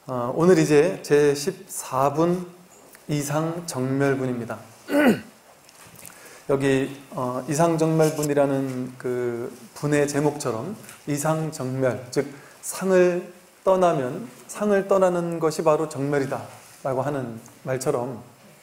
오늘 이제 제 14분 이상정멸분입니다. 여기 이상정멸분이라는 그 분의 제목처럼 이상정멸, 즉 상을 떠나는 것이 바로 정멸이다 라고 하는 말처럼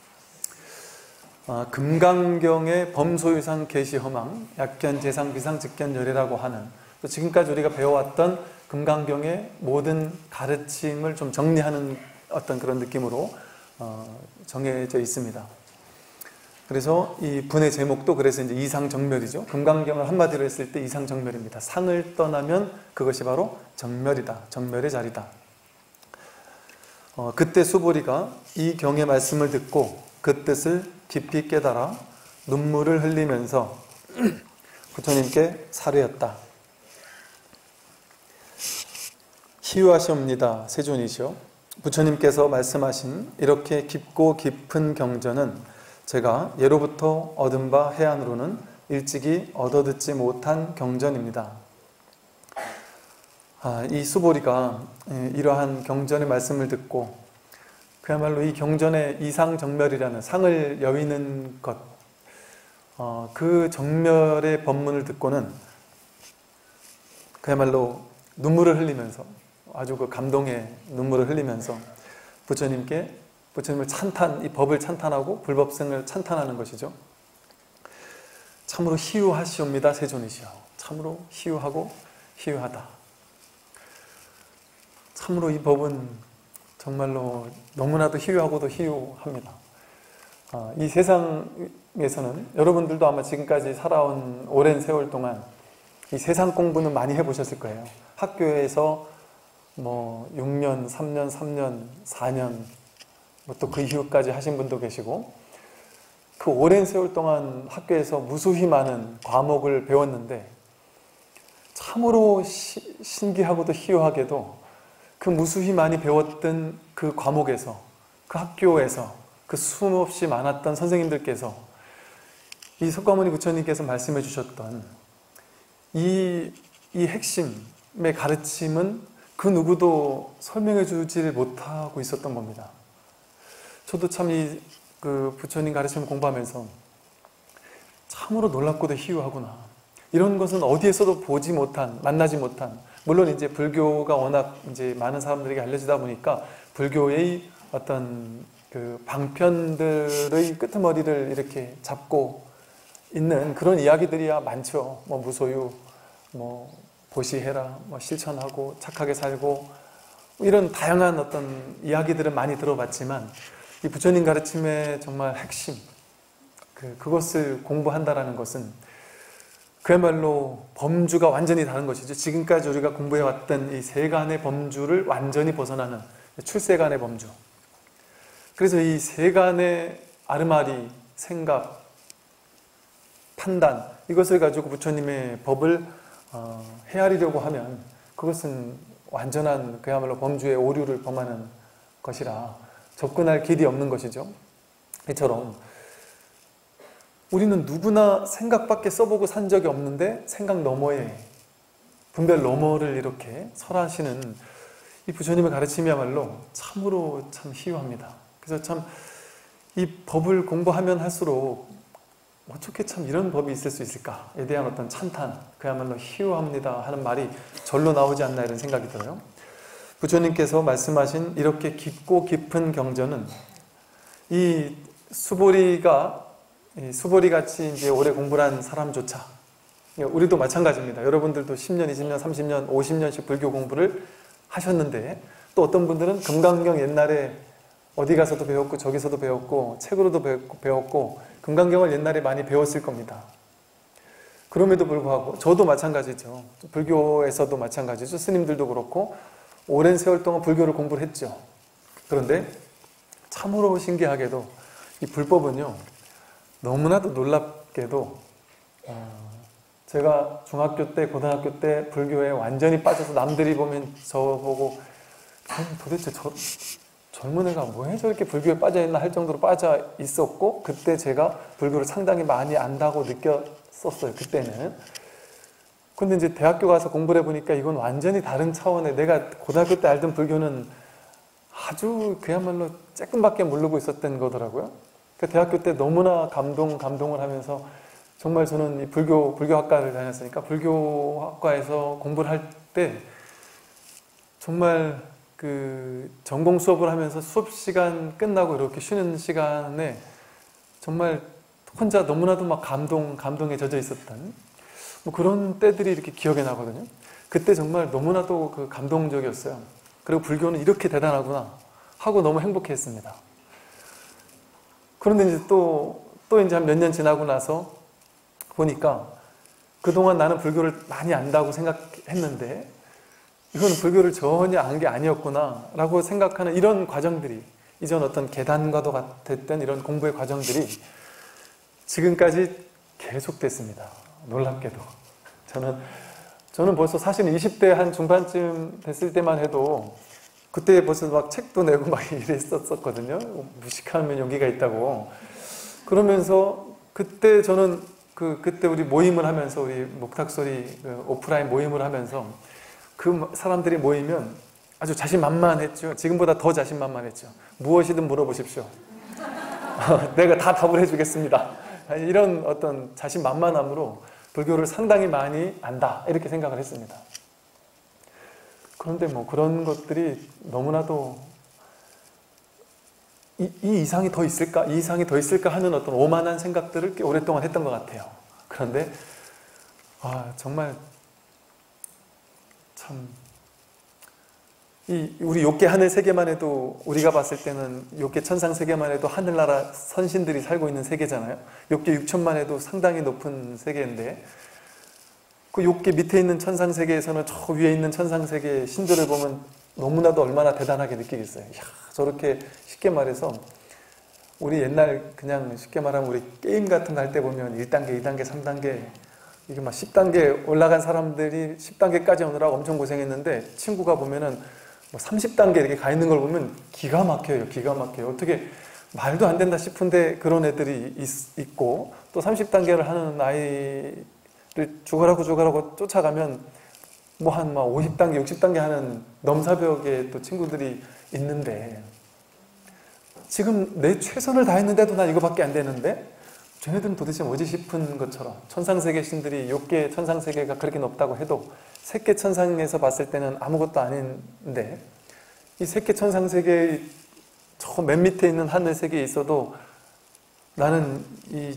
금강경의 범소유상 계시허망, 약견, 재상, 비상, 직견, 열애라고 하는 또 지금까지 우리가 배워왔던 금강경의 모든 가르침을 좀 정리하는 어떤 그런 느낌으로 정해져 있습니다. 그래서 이 분의 제목도 그래서 이제 이상정멸이죠. 금강경을 한마디로 했을 때 이상정멸입니다. 상을 떠나면 그것이 바로 정멸이다. 정멸의 자리다. 그때 수보리가 이 경의 말씀을 듣고 그 뜻을 깊이 깨달아 눈물을 흘리면서 부처님께 사르였다. 희유하시옵니다. 세존이시오. 부처님께서 말씀하신 이렇게 깊고 깊은 경전은 제가 예로부터 얻은 바 해안으로는 일찍이 얻어듣지 못한 경전입니다. 이 수보리가 이러한 경전의 말씀을 듣고 그야말로 이 경전의 이상정멸이라는 상을 여위는 것, 그 정멸의 법문을 듣고는 그야말로 눈물을 흘리면서 아주 그 감동의 눈물을 흘리면서 부처님을 이 법을 찬탄하고 불법성을 찬탄하는 것이죠. 참으로 희유하시옵니다. 세존이시오. 참으로 희유하고 희유하다. 참으로 이 법은 정말로 너무나도 희유하고도 희유합니다. 이 세상에서는 여러분들도 아마 지금까지 살아온 오랜 세월 동안 이 세상 공부는 많이 해보셨을 거예요. 학교에서 6년, 3년, 4년 또 그 이후까지 하신 분도 계시고 그 오랜 세월 동안 학교에서 무수히 많은 과목을 배웠는데 참으로 신기하고도 희유하게도 그 무수히 많이 배웠던 그 과목에서 그 학교에서 그 수없이 많았던 선생님들께서 이 석가모니 부처님께서 말씀해 주셨던 이 핵심의 가르침은 그 누구도 설명해 주지를 못하고 있었던 겁니다. 저도 참 그 부처님 가르침을 공부하면서 참으로 놀랍고도 희유하구나. 이런 것은 어디에서도 보지 못한, 만나지 못한, 물론 이제 불교가 워낙 이제 많은 사람들에게 알려지다 보니까 불교의 어떤 그 방편들의 끄트머리를 이렇게 잡고 있는 그런 이야기들이야 많죠. 무소유, 보시해라, 실천하고 착하게 살고 이런 다양한 어떤 이야기들은 많이 들어봤지만 이 부처님 가르침의 정말 핵심, 그것을 공부한다라는 것은 그야말로 범주가 완전히 다른 것이죠. 지금까지 우리가 공부해왔던 이 세간의 범주를 완전히 벗어나는 출세간의 범주. 그래서 이 세간의 아르마리, 생각, 판단 이것을 가지고 부처님의 법을 헤아리려고 하면 그것은 완전한 그야말로 범주의 오류를 범하는 것이라 접근할 길이 없는 것이죠. 이처럼 우리는 누구나 생각밖에 써보고 산 적이 없는데 생각 너머에 분별 너머를 이렇게 설하시는 이 부처님의 가르침이야말로 참으로 참 희유합니다. 그래서 참 이 법을 공부하면 할수록 어떻게 참 이런 법이 있을 수 있을까에 대한 어떤 찬탄, 그야말로 희유합니다 하는 말이 절로 나오지 않나 이런 생각이 들어요. 부처님께서 말씀하신 이렇게 깊고 깊은 경전은 이 수보리같이 이제 오래 공부를 한 사람조차 우리도 마찬가지입니다. 여러분들도 10년, 20년, 30년, 50년씩 불교 공부를 하셨는데 또 어떤 분들은 금강경 옛날에 어디 가서도 배웠고 저기서도 배웠고 책으로도 배웠고 금강경을 옛날에 많이 배웠을 겁니다. 그럼에도 불구하고 저도 마찬가지죠. 불교에서도 마찬가지죠. 스님들도 그렇고 오랜 세월 동안 불교를 공부를 했죠. 그런데 참으로 신기하게도 이 불법은요 너무나도 놀랍게도 제가 중학교 때 고등학교 때 불교에 완전히 빠져서 남들이 보면 저보고 도대체 젊은 애가 왜 저렇게 불교에 빠져있나 할 정도로 빠져 있었고 그때 제가 불교를 상당히 많이 안다고 느꼈었어요. 그때는. 근데 이제 대학교 가서 공부를 해보니까 이건 완전히 다른 차원의 내가 고등학교 때 알던 불교는 아주 그야말로 조금밖에 모르고 있었던 거더라고요. 그 대학교 때 너무나 감동을 하면서 정말 저는 이 불교학과를 다녔으니까 불교학과에서 공부를 할 때 정말 그 전공 수업을 하면서 수업 시간 끝나고 이렇게 쉬는 시간에 정말 혼자 너무나도 막 감동에 젖어 있었던 뭐 그런 때들이 이렇게 기억에 나거든요. 그때 정말 너무나도 그 감동적이었어요. 그리고 불교는 이렇게 대단하구나 하고 너무 행복했습니다. 그런데 이제 또 이제 한 몇 년 지나고 나서 보니까 그동안 나는 불교를 많이 안다고 생각했는데 이건 불교를 전혀 안 게 아니었구나 라고 생각하는 이런 과정들이 이전 어떤 계단과도 같았던 이런 공부의 과정들이 지금까지 계속됐습니다. 놀랍게도. 저는 벌써 사실 20대 한 중반쯤 됐을 때만 해도 그때 벌써 막 책도 내고 막 이랬었거든요. 무식하면 용기가 있다고. 그러면서 그때 저는 그때 우리 모임을 하면서 우리 목탁소리 오프라인 모임을 하면서 그 사람들이 모이면 아주 자신만만했죠. 지금보다 더 자신만만했죠. 무엇이든 물어보십시오. 내가 다 답을 해주겠습니다. 이런 어떤 자신만만함으로 불교를 상당히 많이 안다 이렇게 생각을 했습니다. 그런데 뭐 그런 것들이 너무나도 이 이상이 더 있을까? 이 이상이 더 있을까 하는 어떤 오만한 생각들을 꽤 오랫동안 했던 것 같아요. 그런데 정말 참 우리 욕계 하늘 세계만 해도 우리가 봤을 때는 욕계 천상 세계만 해도 하늘나라 선신들이 살고 있는 세계잖아요. 욕계 6천만 해도 상당히 높은 세계인데 그 욕계 밑에 있는 천상 세계에서는 저 위에 있는 천상 세계의 신들을 보면 너무나도 얼마나 대단하게 느끼겠어요. 이야, 저렇게 쉽게 말해서 우리 옛날 그냥 쉽게 말하면 우리 게임 같은 거 할 때 보면 1단계, 2단계, 3단계 이게 막 10단계 올라간 사람들이 10단계까지 오느라고 엄청 고생했는데 친구가 보면은 뭐 30단계 이렇게 가 있는 걸 보면 기가 막혀요. 기가 막혀요. 어떻게 말도 안 된다 싶은데 그런 애들이 있고 또 30단계를 하는 아이를 죽어라고 쫓아가면 뭐 한 50단계, 60단계 하는 넘사벽에 또 친구들이 있는데 지금 내 최선을 다했는데도 난 이거밖에 안 되는데 쟤네들은 도대체 뭐지 싶은 것처럼 천상세계 신들이 욕계 천상세계가 그렇게 높다고 해도 색계 천상에서 봤을 때는 아무것도 아닌데 이 색계 천상세계의 저 맨 밑에 있는 하늘세계에 있어도 나는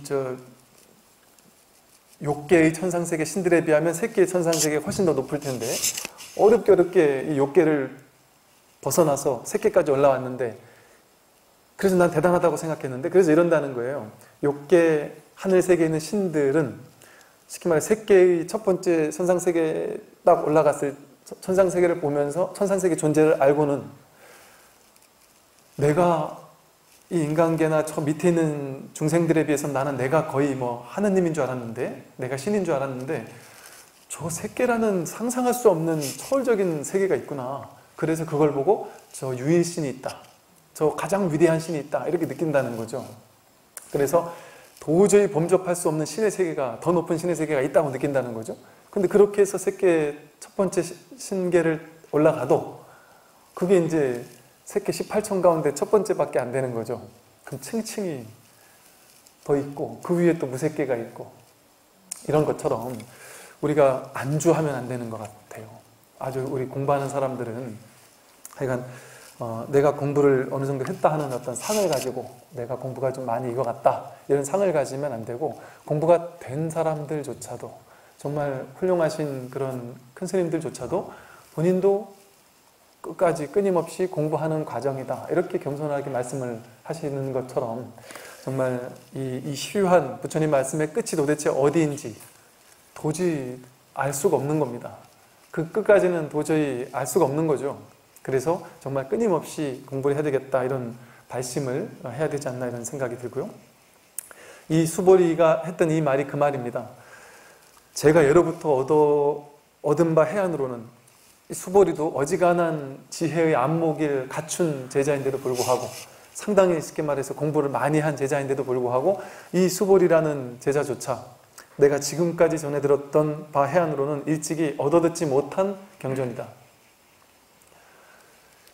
욕계의 천상세계 신들에 비하면 색계의 천상세계가 훨씬 더 높을 텐데 어렵게 이 욕계를 벗어나서 색계까지 올라왔는데 그래서 난 대단하다고 생각했는데 그래서 이런다는 거예요. 욕계 하늘세계에 있는 신들은 쉽게 말해 색계의 첫 번째 천상세계에 딱 올라갔을 천상세계를 보면서 천상세계 존재를 알고는 내가 이 인간계나 저 밑에 있는 중생들에 비해서 나는 내가 거의 뭐 하느님인 줄 알았는데 내가 신인 줄 알았는데 저 색계라는 상상할 수 없는 초월적인 세계가 있구나. 그래서 그걸 보고 저 유일신이 있다. 저 가장 위대한 신이 있다. 이렇게 느낀다는 거죠. 그래서 도저히 범접할 수 없는 신의 세계가 더 높은 신의 세계가 있다고 느낀다는 거죠. 근데 그렇게 해서 색계 첫 번째 신계를 올라가도 그게 이제 색계 18천 가운데 첫 번째밖에 안 되는 거죠. 그럼 층층이 더 있고 그 위에 또 무색계가 있고 이런 것처럼 우리가 안주하면 안 되는 것 같아요. 아주 우리 공부하는 사람들은 하여간 내가 공부를 어느 정도 했다 하는 어떤 상을 가지고 내가 공부가 좀 많이 익어갔다 이런 상을 가지면 안 되고 공부가 된 사람들조차도 정말 훌륭하신 그런 큰 스님들조차도 본인도 끝까지 끊임없이 공부하는 과정이다 이렇게 겸손하게 말씀을 하시는 것처럼 정말 이 시유한 부처님 말씀의 끝이 도대체 어디인지 도저히 알 수가 없는 겁니다. 그 끝까지는 도저히 알 수가 없는 거죠. 그래서 정말 끊임없이 공부를 해야 되겠다 이런 발심을 해야 되지 않나 이런 생각이 들고요. 이 수보리가 했던 이 말이 그 말입니다. 제가 예로부터 얻은 바 해안으로는 이 수보리도 어지간한 지혜의 안목을 갖춘 제자인데도 불구하고 상당히 쉽게 말해서 공부를 많이 한 제자인데도 불구하고 이 수보리라는 제자조차 내가 지금까지 전해 들었던 바 해안으로는 일찍이 얻어듣지 못한 경전이다.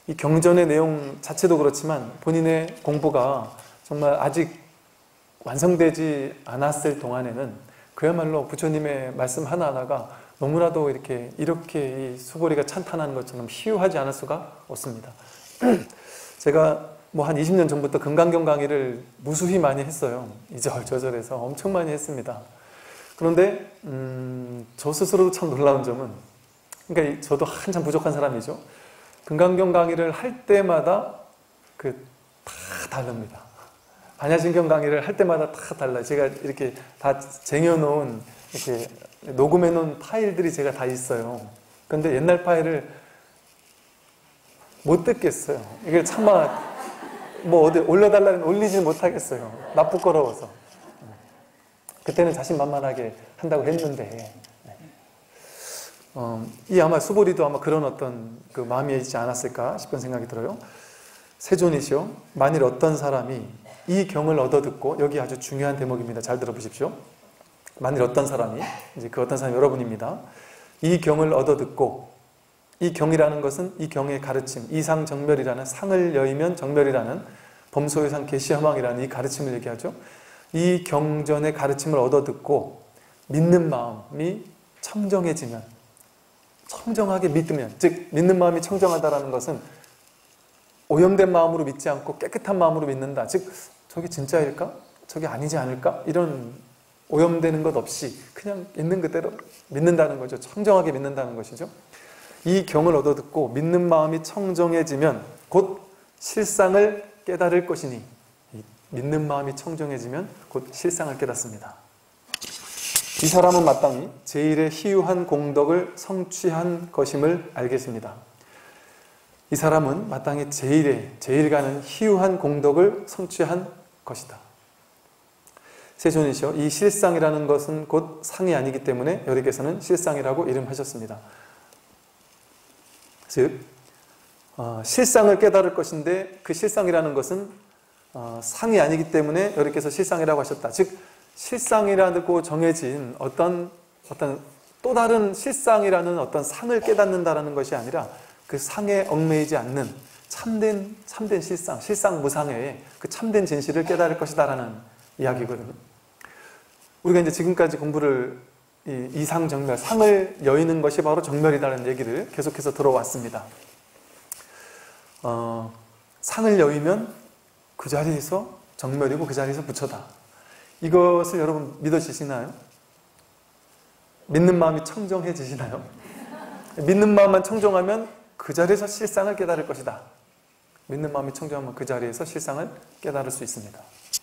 이 경전의 내용 자체도 그렇지만 본인의 공부가 정말 아직 완성되지 않았을 동안에는 그야말로 부처님의 말씀 하나하나가 너무나도 이렇게 이 수고리가 찬탄하는 것처럼 희유하지 않을 수가 없습니다. 제가 뭐 한 20년 전부터 금강경 강의를 무수히 많이 했어요. 이절저절해서 엄청 많이 했습니다. 그런데 저 스스로도 참 놀라운 점은, 그러니까 저도 한참 부족한 사람이죠. 금강경 강의를 할 때마다 다 다릅니다. 반야심경 강의를 할 때마다 다 달라요. 제가 이렇게 다 쟁여놓은, 이렇게 녹음해놓은 파일들이 제가 다 있어요. 근데 옛날 파일을 못 듣겠어요. 이게 차마 뭐 어디 올려달라면 올리지 못하겠어요. 나 부끄러워서. 그때는 자신만만하게 한다고 했는데, 이 아마 수보리도 아마 그런 어떤 그 마음이 있지 않았을까 싶은 생각이 들어요. 세존이시여, 만일 어떤 사람이 이 경을 얻어듣고, 여기 아주 중요한 대목입니다. 잘 들어보십시오. 만일 어떤 사람이, 이제 그 어떤 사람이 여러분입니다. 이 경을 얻어듣고, 이 경이라는 것은 이 경의 가르침, 이상정멸이라는, 상을 여의면 정멸이라는, 범소유상 계시허망이라는 이 가르침을 얘기하죠. 이 경전의 가르침을 얻어듣고 믿는 마음이 청정해지면, 청정하게 믿으면, 즉 믿는 마음이 청정하다라는 것은 오염된 마음으로 믿지 않고 깨끗한 마음으로 믿는다. 즉 저게 진짜일까? 저게 아니지 않을까? 이런 오염되는 것 없이 그냥 있는 그대로 믿는다는 거죠. 청정하게 믿는다는 것이죠. 이 경을 얻어듣고 믿는 마음이 청정해지면 곧 실상을 깨달을 것이니, 믿는 마음이 청정해지면 곧 실상을 깨닫습니다. 이 사람은 마땅히 제1의 희유한 공덕을 성취한 것임을 알겠습니다. 이 사람은 마땅히 제1가는 희유한 공덕을 성취한 것이다. 세존이시여, 이 실상이라는 것은 곧 상이 아니기 때문에 여리께서는 실상이라고 이름하셨습니다. 즉 실상을 깨달을 것인데 그 실상이라는 것은 상이 아니기 때문에 여리께서 실상이라고 하셨다. 즉 실상이라고 정해진 어떤 또 다른 실상이라는 어떤 상을 깨닫는다라는 것이 아니라 그 상에 얽매이지 않는 참된 실상, 실상무상의 그 참된 진실을 깨달을 것이다라는 이야기거든요. 우리가 이제 지금까지 공부를 이상정멸, 상을 여의는 것이 바로 정멸이다라는 얘기를 계속해서 들어왔습니다. 상을 여의면 그 자리에서 정멸이고 그 자리에서 부처다. 이것을 여러분 믿어지시나요? 믿는 마음이 청정해지시나요? 믿는 마음만 청정하면 그 자리에서 실상을 깨달을 것이다. 믿는 마음이 청정하면 그 자리에서 실상을 깨달을 수 있습니다.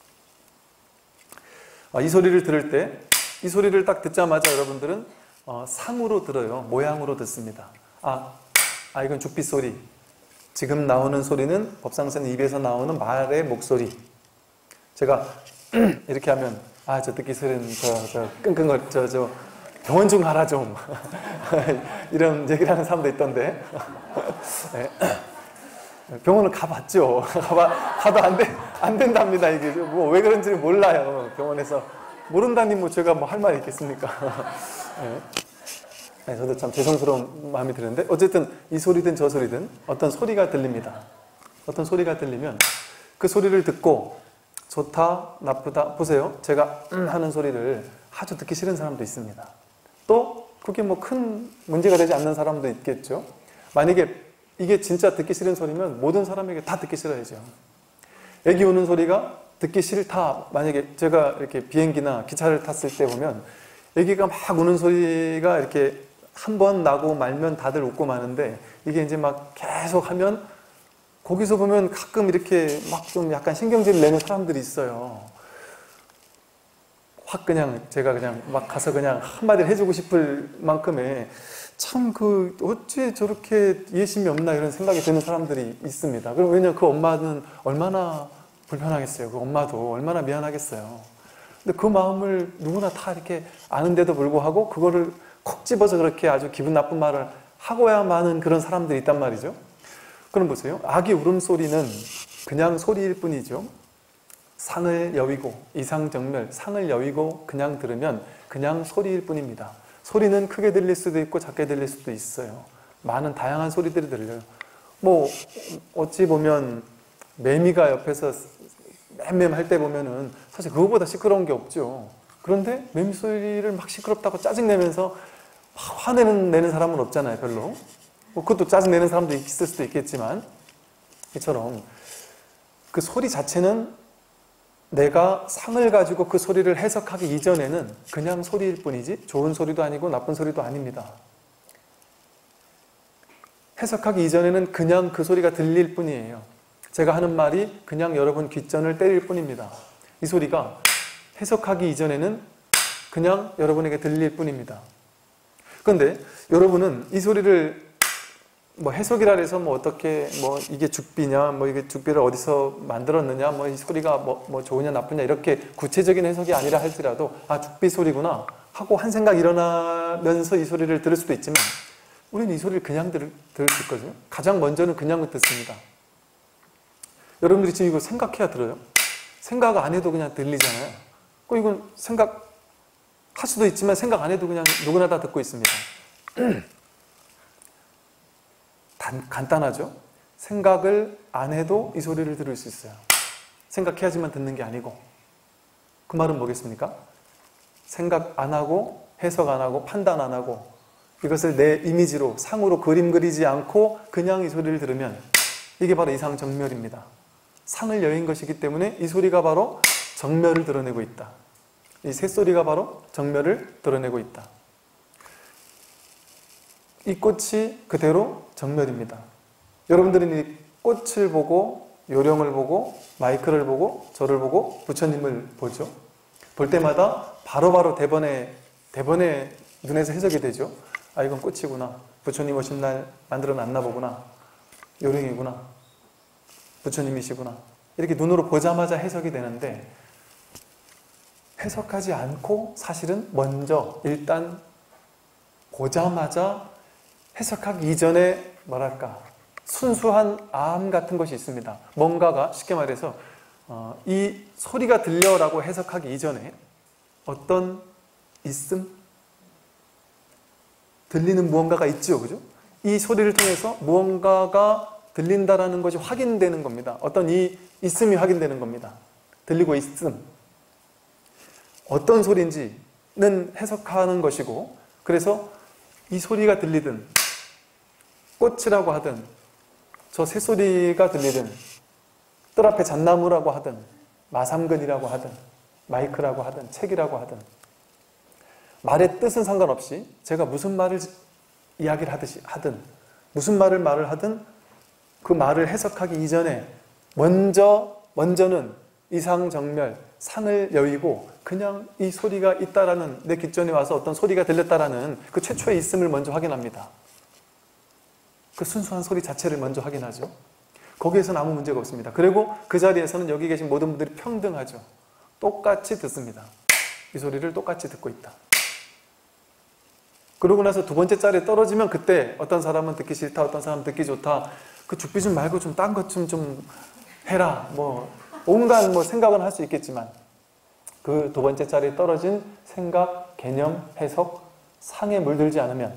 이 소리를 들을 때, 이 소리를 딱 듣자마자 여러분들은 상으로 들어요. 모양으로 듣습니다. 이건 죽빛 소리. 지금 나오는 소리는 법상선 입에서 나오는 말의 목소리. 제가 이렇게 하면 저 듣기 싫은 끙끙거리 병원 좀 가라 좀 이런 얘기를 하는 사람도 있던데 병원을 가봤죠. 가도 안 된답니다. 이게 뭐 왜 그런지는 몰라요. 병원에서 모른다니 뭐 제가 뭐 할 말이 있겠습니까? 저도 참 죄송스러운 마음이 드는데 어쨌든 이 소리든 저 소리든 어떤 소리가 들립니다. 어떤 소리가 들리면 그 소리를 듣고 좋다, 나쁘다, 보세요. 제가 하는 소리를 아주 듣기 싫은 사람도 있습니다. 또 그게 뭐 큰 문제가 되지 않는 사람도 있겠죠. 만약에 이게 진짜 듣기 싫은 소리면 모든 사람에게 다 듣기 싫어야죠. 애기 우는 소리가 듣기 싫다. 만약에 제가 이렇게 비행기나 기차를 탔을 때 보면 애기가 막 우는 소리가 이렇게 한 번 나고 말면 다들 웃고 마는데 이게 이제 막 계속 하면 거기서 보면 가끔 이렇게 막 좀 약간 신경질을 내는 사람들이 있어요. 확 그냥 제가 그냥 막 가서 그냥 한마디를 해주고 싶을 만큼의 참 어찌 저렇게 이해심이 없나 이런 생각이 드는 사람들이 있습니다. 그럼 왜냐면 그 엄마는 얼마나 불편하겠어요. 그 엄마도 얼마나 미안하겠어요. 근데 그 마음을 누구나 다 이렇게 아는데도 불구하고 그거를 콕 집어서 그렇게 아주 기분 나쁜 말을 하고야만은 그런 사람들이 있단 말이죠. 그럼 보세요. 아기 울음소리는 그냥 소리일 뿐이죠. 상을 여위고, 이상정멸, 상을 여위고 그냥 들으면 그냥 소리일 뿐입니다. 소리는 크게 들릴 수도 있고 작게 들릴 수도 있어요. 많은 다양한 소리들이 들려요. 뭐 어찌 보면 매미가 옆에서 맴맴 할 때 보면은 사실 그거보다 시끄러운 게 없죠. 그런데 매미 소리를 막 시끄럽다고 짜증내면서 막 화내는 사람은 없잖아요, 별로. 뭐 그것도 짜증내는 사람도 있을 수도 있겠지만, 이처럼 그 소리 자체는 내가 상을 가지고 그 소리를 해석하기 이전에는 그냥 소리일 뿐이지 좋은 소리도 아니고 나쁜 소리도 아닙니다. 해석하기 이전에는 그냥 그 소리가 들릴 뿐이에요. 제가 하는 말이 그냥 여러분 귓전을 때릴 뿐입니다. 이 소리가 해석하기 이전에는 그냥 여러분에게 들릴 뿐입니다. 그런데 여러분은 이 소리를 뭐 해석이라 해서 뭐 어떻게 뭐 이게 죽비냐, 뭐 이게 죽비를 어디서 만들었느냐, 뭐 이 소리가 뭐 좋으냐 나쁘냐 이렇게 구체적인 해석이 아니라 할지라도 아 죽비 소리구나 하고 한 생각 일어나면서 이 소리를 들을 수도 있지만 우리는 이 소리를 그냥 들을 수 있거든요. 가장 먼저는 그냥 듣습니다. 여러분들이 지금 이거 생각해야 들어요. 생각 안 해도 그냥 들리잖아요. 이건 생각할 수도 있지만 생각 안 해도 그냥 누구나 다 듣고 있습니다. 간단하죠? 생각을 안 해도 이 소리를 들을 수 있어요. 생각해야지만 듣는 게 아니고. 그 말은 뭐겠습니까? 생각 안 하고 해석 안 하고 판단 안 하고 이것을 내 이미지로 상으로 그림 그리지 않고 그냥 이 소리를 들으면 이게 바로 이상정멸입니다. 상을 여인 것이기 때문에 이 소리가 바로 정멸을 드러내고 있다. 이 새소리가 바로 정멸을 드러내고 있다. 이 꽃이 그대로 정멸입니다. 여러분들은 이 꽃을 보고 요령을 보고 마이크를 보고 저를 보고 부처님을 보죠. 볼 때마다 바로바로 대번에 눈에서 해석이 되죠. 아 이건 꽃이구나. 부처님 오신 날 만들어 놨나 보구나. 요령이구나. 부처님이시구나. 이렇게 눈으로 보자마자 해석이 되는데 해석하지 않고 사실은 먼저 일단 보자마자 해석하기 이전에 뭐랄까 순수한 암 같은 것이 있습니다. 뭔가가 쉽게 말해서 이 소리가 들려라고 해석하기 이전에 어떤 있음? 들리는 무언가가 있죠. 그죠? 이 소리를 통해서 무언가가 들린다라는 것이 확인되는 겁니다. 어떤 이 있음이 확인되는 겁니다. 들리고 있음. 어떤 소리인지는 해석하는 것이고 그래서 이 소리가 들리든 꽃이라고 하든 저 새소리가 들리든 뜰 앞에 잣나무라고 하든 마삼근이라고 하든 마이크라고 하든 책이라고 하든 말의 뜻은 상관없이 제가 무슨 말을 이야기를 하든 무슨 말을 하든 그 말을 해석하기 이전에 먼저는 이상정멸, 상을 여의고 그냥 이 소리가 있다라는 내 귓전에 와서 어떤 소리가 들렸다라는 그 최초의 있음을 먼저 확인합니다. 그 순수한 소리 자체를 먼저 확인하죠. 거기에서는 아무 문제가 없습니다. 그리고 그 자리에서는 여기 계신 모든 분들이 평등하죠. 똑같이 듣습니다. 이 소리를 똑같이 듣고 있다. 그러고 나서 두 번째 자리에 떨어지면 그때 어떤 사람은 듣기 싫다, 어떤 사람은 듣기 좋다. 그 죽비 좀 말고 좀 딴 것 좀 해라. 뭐 온갖 생각은 할 수 있겠지만 그 두 번째 자리에 떨어진 생각, 개념, 해석, 상에 물들지 않으면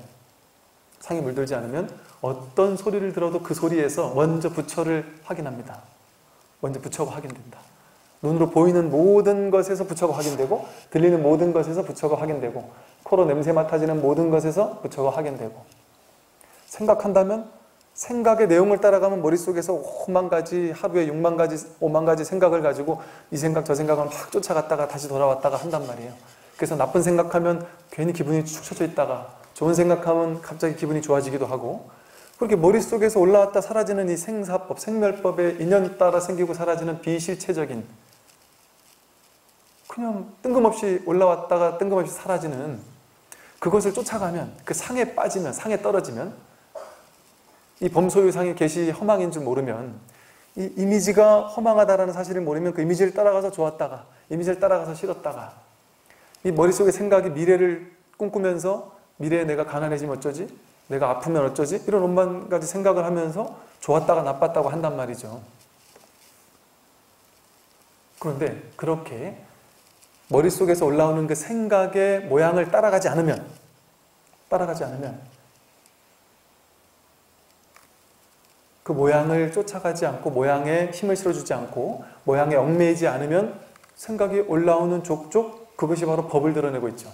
어떤 소리를 들어도 그 소리에서 먼저 부처를 확인합니다. 먼저 부처가 확인된다. 눈으로 보이는 모든 것에서 부처가 확인되고 들리는 모든 것에서 부처가 확인되고 코로 냄새 맡아지는 모든 것에서 부처가 확인되고 생각한다면 생각의 내용을 따라가면 머릿속에서 5만 가지, 하루에 6만 가지, 5만 가지 생각을 가지고 이 생각, 저 생각을 막 쫓아갔다가 다시 돌아왔다가 한단 말이에요. 그래서 나쁜 생각하면 괜히 기분이 축 처져 있다가 좋은 생각하면 갑자기 기분이 좋아지기도 하고 그렇게 머릿속에서 올라왔다 사라지는 이 생사법, 생멸법의 인연 따라 생기고 사라지는 비실체적인 그냥 뜬금없이 올라왔다가 뜬금없이 사라지는 그것을 쫓아가면 그 상에 빠지면, 상에 떨어지면 이 범소유상의 계시 허망인 줄 모르면 이 이미지가 허망하다라는 사실을 모르면 그 이미지를 따라가서 좋았다가 이미지를 따라가서 싫었다가 이 머릿속의 생각이 미래를 꿈꾸면서 미래에 내가 가난해지면 어쩌지? 내가 아프면 어쩌지? 이런 온만 가지 생각을 하면서 좋았다가 나빴다고 한단 말이죠. 그런데 그렇게 머릿속에서 올라오는 그 생각의 모양을 따라가지 않으면 그 모양을 쫓아가지 않고 모양에 힘을 실어주지 않고 모양에 얽매이지 않으면 생각이 올라오는 족족 그것이 바로 법을 드러내고 있죠.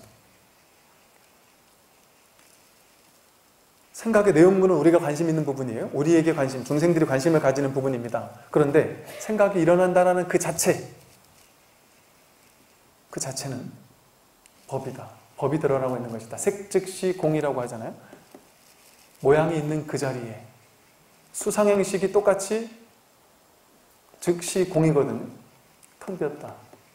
생각의 내용물은 우리가 관심 있는 부분이에요. 우리에게 관심, 중생들이 관심을 가지는 부분입니다. 그런데 생각이 일어난다는 그 자체는 법이다. 법이 드러나고 있는 것이다. 색즉시 공이라고 하잖아요. 모양이 있는 그 자리에 수상행식이 똑같이 즉시 공이거든요. 텅 비었다.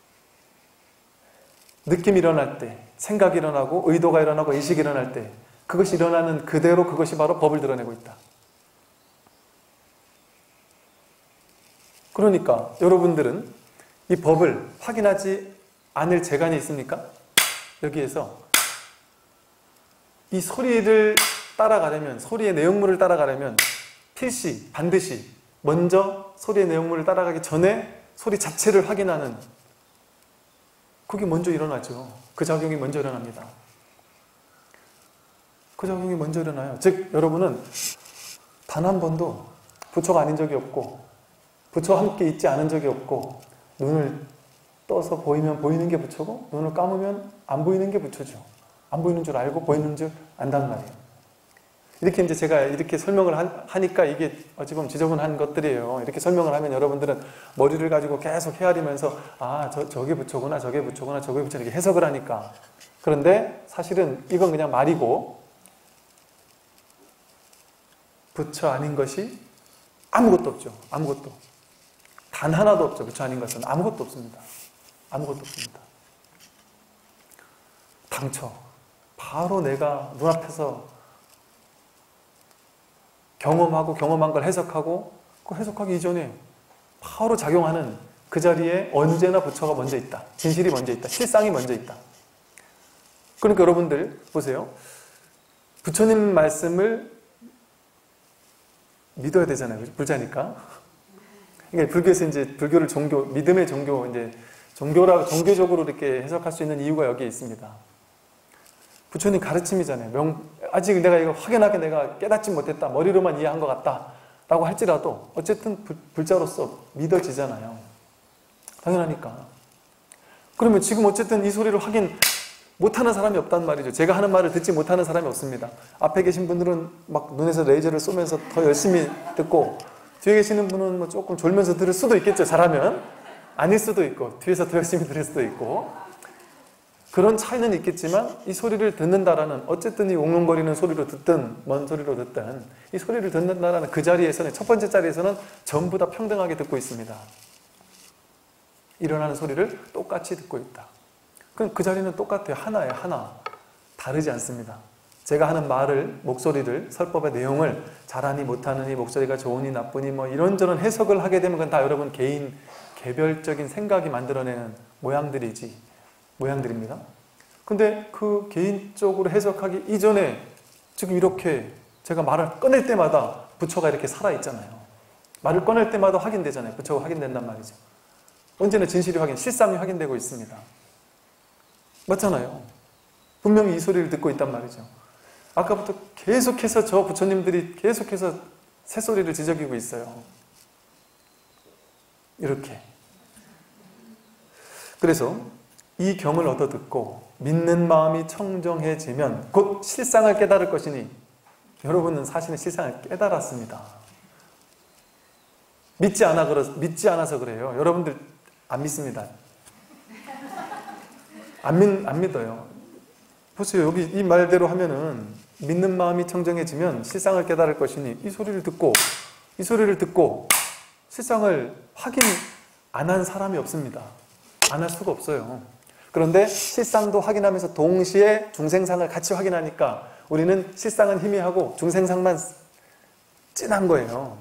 느낌이 일어날 때, 생각이 일어나고 의도가 일어나고 의식이 일어날 때 그것이 일어나는 그대로 그것이 바로 법을 드러내고 있다. 그러니까 여러분들은 이 법을 확인하지 않을 재간이 있습니까? 여기에서 이 소리를 따라가려면, 소리의 내용물을 따라가려면 필시, 반드시 먼저 소리의 내용물을 따라가기 전에 소리 자체를 확인하는, 그게 먼저 일어나죠. 그 작용이 먼저 일어납니다. 그 작용이 먼저 일어나요. 즉 여러분은 단 한 번도 부처가 아닌 적이 없고 부처와 함께 있지 않은 적이 없고 눈을 떠서 보이면 보이는 게 부처고 눈을 감으면 안 보이는 게 부처죠. 안 보이는 줄 알고 보이는 줄 안단 말이에요. 이렇게 이제 제가 이렇게 설명을 하니까 이게 어찌 보면 지저분한 것들이에요. 이렇게 설명을 하면 여러분들은 머리를 가지고 계속 헤아리면서 아, 저게 부처구나, 저게 부처구나, 저게 부처 이렇게 해석을 하니까. 그런데 사실은 이건 그냥 말이고 부처 아닌 것이 아무것도 없죠. 아무것도. 단 하나도 없죠. 부처 아닌 것은 아무것도 없습니다. 아무것도 없습니다. 당초 바로 내가 눈앞에서 경험하고 경험한 걸 해석하고 그 해석하기 이전에 바로 작용하는 그 자리에 언제나 부처가 먼저 있다. 진실이 먼저 있다. 실상이 먼저 있다. 그러니까 여러분들 보세요. 부처님 말씀을 믿어야 되잖아요. 불자니까. 그러니까 불교에서 이제 불교를 믿음의 종교, 이제 종교적으로 이렇게 해석할 수 있는 이유가 여기에 있습니다. 부처님 가르침이잖아요. 아직 내가 이거 확연하게 내가 깨닫지 못했다. 머리로만 이해한 것 같다. 라고 할지라도 어쨌든 불자로서 믿어지잖아요. 당연하니까. 그러면 지금 어쨌든 이 소리를 확인 못하는 사람이 없단 말이죠. 제가 하는 말을 듣지 못하는 사람이 없습니다. 앞에 계신 분들은 막 눈에서 레이저를 쏘면서 더 열심히 듣고 뒤에 계시는 분은 뭐 조금 졸면서 들을 수도 있겠죠. 잘하면. 아닐 수도 있고 뒤에서 더 열심히 들을 수도 있고 그런 차이는 있겠지만 이 소리를 듣는다라는 어쨌든 이 웅웅거리는 소리로 듣든 먼 소리로 듣든 이 소리를 듣는다라는 그 자리에서는 첫 번째 자리에서는 전부 다 평등하게 듣고 있습니다. 일어나는 소리를 똑같이 듣고 있다. 그럼 그 자리는 똑같아요. 하나예요. 하나. 다르지 않습니다. 제가 하는 말을, 목소리를, 설법의 내용을 잘하니 못하느니 목소리가 좋으니 나쁘니 뭐 이런저런 해석을 하게 되면 그건 다 여러분 개인 개별적인 생각이 만들어내는 모양들입니다. 근데 그 개인적으로 해석하기 이전에 지금 이렇게 제가 말을 꺼낼 때마다 부처가 이렇게 살아있잖아요. 말을 꺼낼 때마다 확인되잖아요. 부처가 확인된단 말이죠. 언제나 진실이 실상이 확인되고 있습니다. 맞잖아요. 분명히 이 소리를 듣고 있단 말이죠. 아까부터 계속해서 저 부처님들이 계속해서 새소리를 지저귀고 있어요. 이렇게. 그래서 이 경을 얻어 듣고 믿는 마음이 청정해지면 곧 실상을 깨달을 것이니 여러분은 사실은 실상을 깨달았습니다. 믿지 않아서 그래요. 여러분들 안 믿습니다. 안 믿어요. 보세요. 여기 이 말대로 하면은 믿는 마음이 청정해지면 실상을 깨달을 것이니 이 소리를 듣고 실상을 확인 안 한 사람이 없습니다. 안 할 수가 없어요. 그런데 실상도 확인하면서 동시에 중생상을 같이 확인하니까 우리는 실상은 희미하고 중생상만 진한 거예요.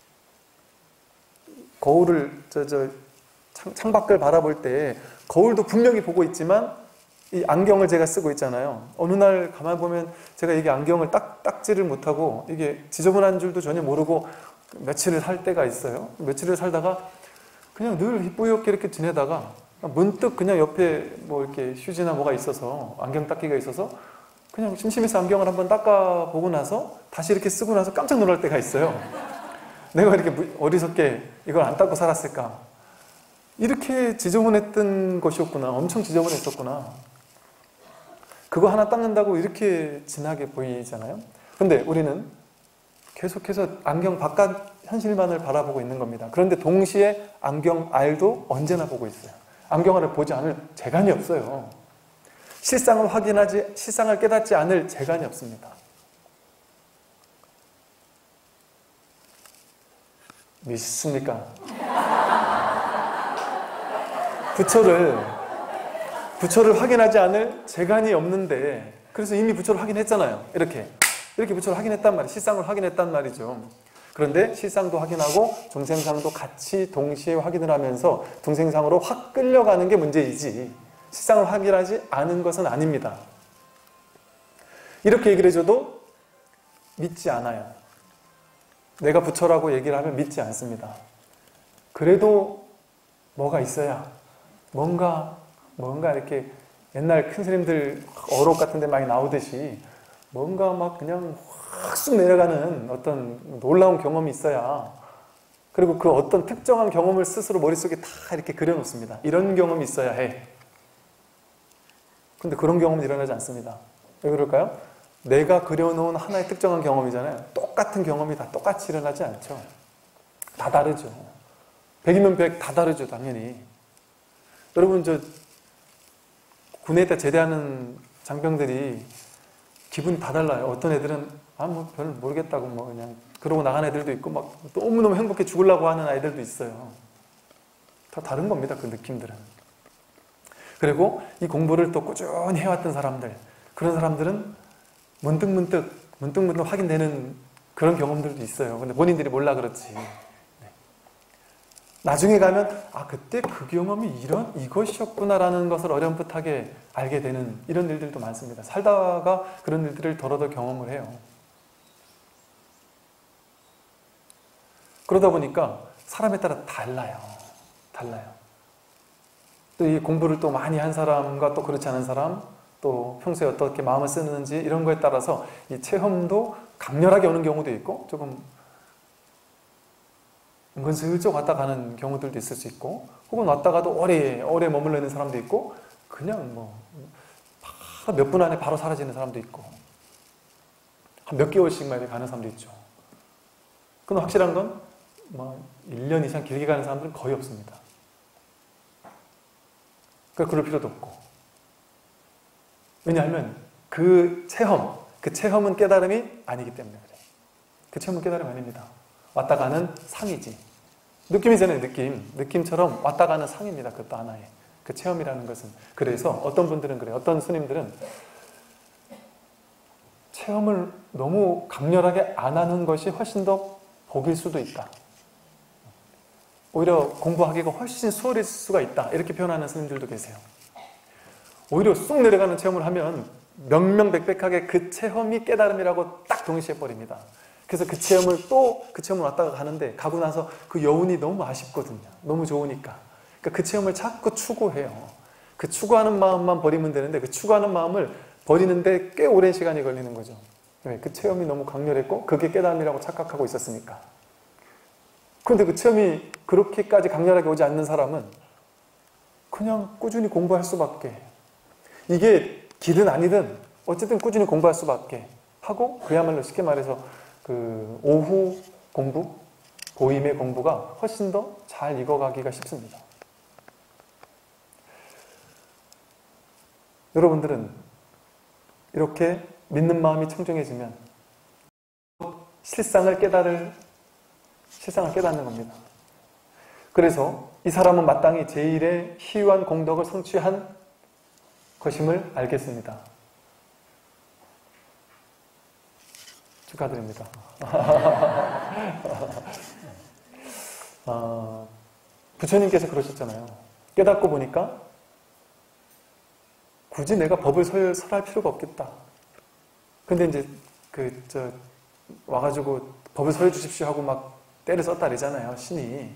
거울을 창밖을 바라볼 때 거울도 분명히 보고 있지만 이 안경을 제가 쓰고 있잖아요. 어느 날 가만 보면 제가 이게 안경을 닦지를 못하고 이게 지저분한 줄도 전혀 모르고 며칠을 살 때가 있어요. 며칠을 살다가 그냥 늘 뿌옇게 이렇게 지내다가 문득 그냥 옆에 뭐 이렇게 휴지나 뭐가 있어서 안경 닦기가 있어서 그냥 심심해서 안경을 한번 닦아보고 나서 다시 이렇게 쓰고 나서 깜짝 놀랄 때가 있어요. 내가 이렇게 어리석게 이걸 안 닦고 살았을까? 이렇게 지저분했던 것이었구나. 엄청 지저분했었구나. 그거 하나 닦는다고 이렇게 진하게 보이잖아요. 근데 우리는 계속해서 안경 바깥 현실만을 바라보고 있는 겁니다. 그런데 동시에 안경 알도 언제나 보고 있어요. 안경 알을 보지 않을 재간이 없어요. 실상을 깨닫지 않을 재간이 없습니다. 믿습니까? 부처를 확인하지 않을 재간이 없는데, 그래서 이미 부처를 확인했잖아요. 이렇게 부처를 확인했단 말이에요. 실상을 확인했단 말이죠. 그런데 실상도 확인하고 중생상도 같이 동시에 확인을 하면서 중생상으로 확 끌려가는 게 문제이지, 실상을 확인하지 않은 것은 아닙니다. 이렇게 얘기를 해줘도 믿지 않아요. 내가 부처라고 얘기를 하면 믿지 않습니다. 그래도 뭐가 있어야, 뭔가 이렇게 옛날 큰 스님들 어록 같은 데 많이 나오듯이 뭔가 막 그냥 확 쑥 내려가는 어떤 놀라운 경험이 있어야, 그리고 그 어떤 특정한 경험을 스스로 머릿속에 다 이렇게 그려놓습니다. 이런 경험이 있어야 해. 근데 그런 경험은 일어나지 않습니다. 왜 그럴까요? 내가 그려놓은 하나의 특정한 경험이잖아요. 똑같은 경험이 다 똑같이 일어나지 않죠. 다 다르죠. 100이면 100 다 다르죠, 당연히. 여러분, 군에 있다 제대하는 장병들이 기분이 다 달라요. 어떤 애들은 별 모르겠다고 그냥 그러고 나간 애들도 있고, 막 너무너무 행복해 죽으려고 하는 아이들도 있어요. 다 다른 겁니다, 그 느낌들은. 그리고 이 공부를 또 꾸준히 해왔던 사람들, 그런 사람들은 문득문득 확인되는 그런 경험들도 있어요. 근데 본인들이 몰라 그렇지. 나중에 가면 그때 그 경험이 이것이었구나라는 것을 어렴풋하게 알게 되는 이런 일들도 많습니다. 살다가 그런 일들을 더러더 경험을 해요. 그러다 보니까 사람에 따라 달라요. 또 이 공부를 또 많이 한 사람과 또 그렇지 않은 사람, 또 평소에 어떻게 마음을 쓰는지 이런 거에 따라서 이 체험도 강렬하게 오는 경우도 있고, 조금 은근슬쩍 왔다 가는 경우들도 있을 수 있고, 혹은 왔다가도 오래 머물러 있는 사람도 있고, 그냥 몇 분 안에 바로 사라지는 사람도 있고, 한 몇 개월씩만 가는 사람도 있죠. 근데 확실한 건 1년 이상 길게 가는 사람들은 거의 없습니다. 그러니까 그럴 필요도 없고. 왜냐하면 그 체험은 깨달음이 아니기 때문에 그래요. 그 체험은 깨달음이 아닙니다. 왔다 가는 상이지. 느낌이잖아요, 느낌처럼 왔다 가는 상입니다. 그것도 하나의. 그 체험이라는 것은. 그래서 어떤 분들은 그래요. 어떤 스님들은 체험을 너무 강렬하게 안 하는 것이 훨씬 더 복일 수도 있다. 오히려 공부하기가 훨씬 수월할 수가 있다. 이렇게 표현하는 스님들도 계세요. 오히려 쑥 내려가는 체험을 하면 명명백백하게 그 체험이 깨달음이라고 딱 동시에 버립니다. 그래서 그 체험을 왔다가 가는데, 가고 나서 그 여운이 너무 아쉽거든요. 너무 좋으니까. 그러니까 그 체험을 자꾸 추구해요. 그 추구하는 마음만 버리면 되는데, 그 추구하는 마음을 버리는데 꽤 오랜 시간이 걸리는 거죠. 왜? 그 체험이 너무 강렬했고 그게 깨달음이라고 착각하고 있었으니까. 그런데 그 체험이 그렇게까지 강렬하게 오지 않는 사람은 그냥 꾸준히 공부할 수밖에, 이게 길은 아니든 어쨌든 꾸준히 공부할 수밖에 하고, 그야말로 쉽게 말해서 그 오후 공부, 고임의 공부가 훨씬 더 잘 익어가기가 쉽습니다. 여러분들은 이렇게 믿는 마음이 청정해지면 실상을 깨닫는 겁니다. 그래서 이 사람은 마땅히 제1의 희유한 공덕을 성취한 것임을 알겠습니다. 축하드립니다. 부처님께서 그러셨잖아요. 깨닫고 보니까 굳이 내가 법을 설할 필요가 없겠다. 근데 이제 와가지고 법을 설해 주십시오 하고 막 때를 썼다 그러잖아요, 신이.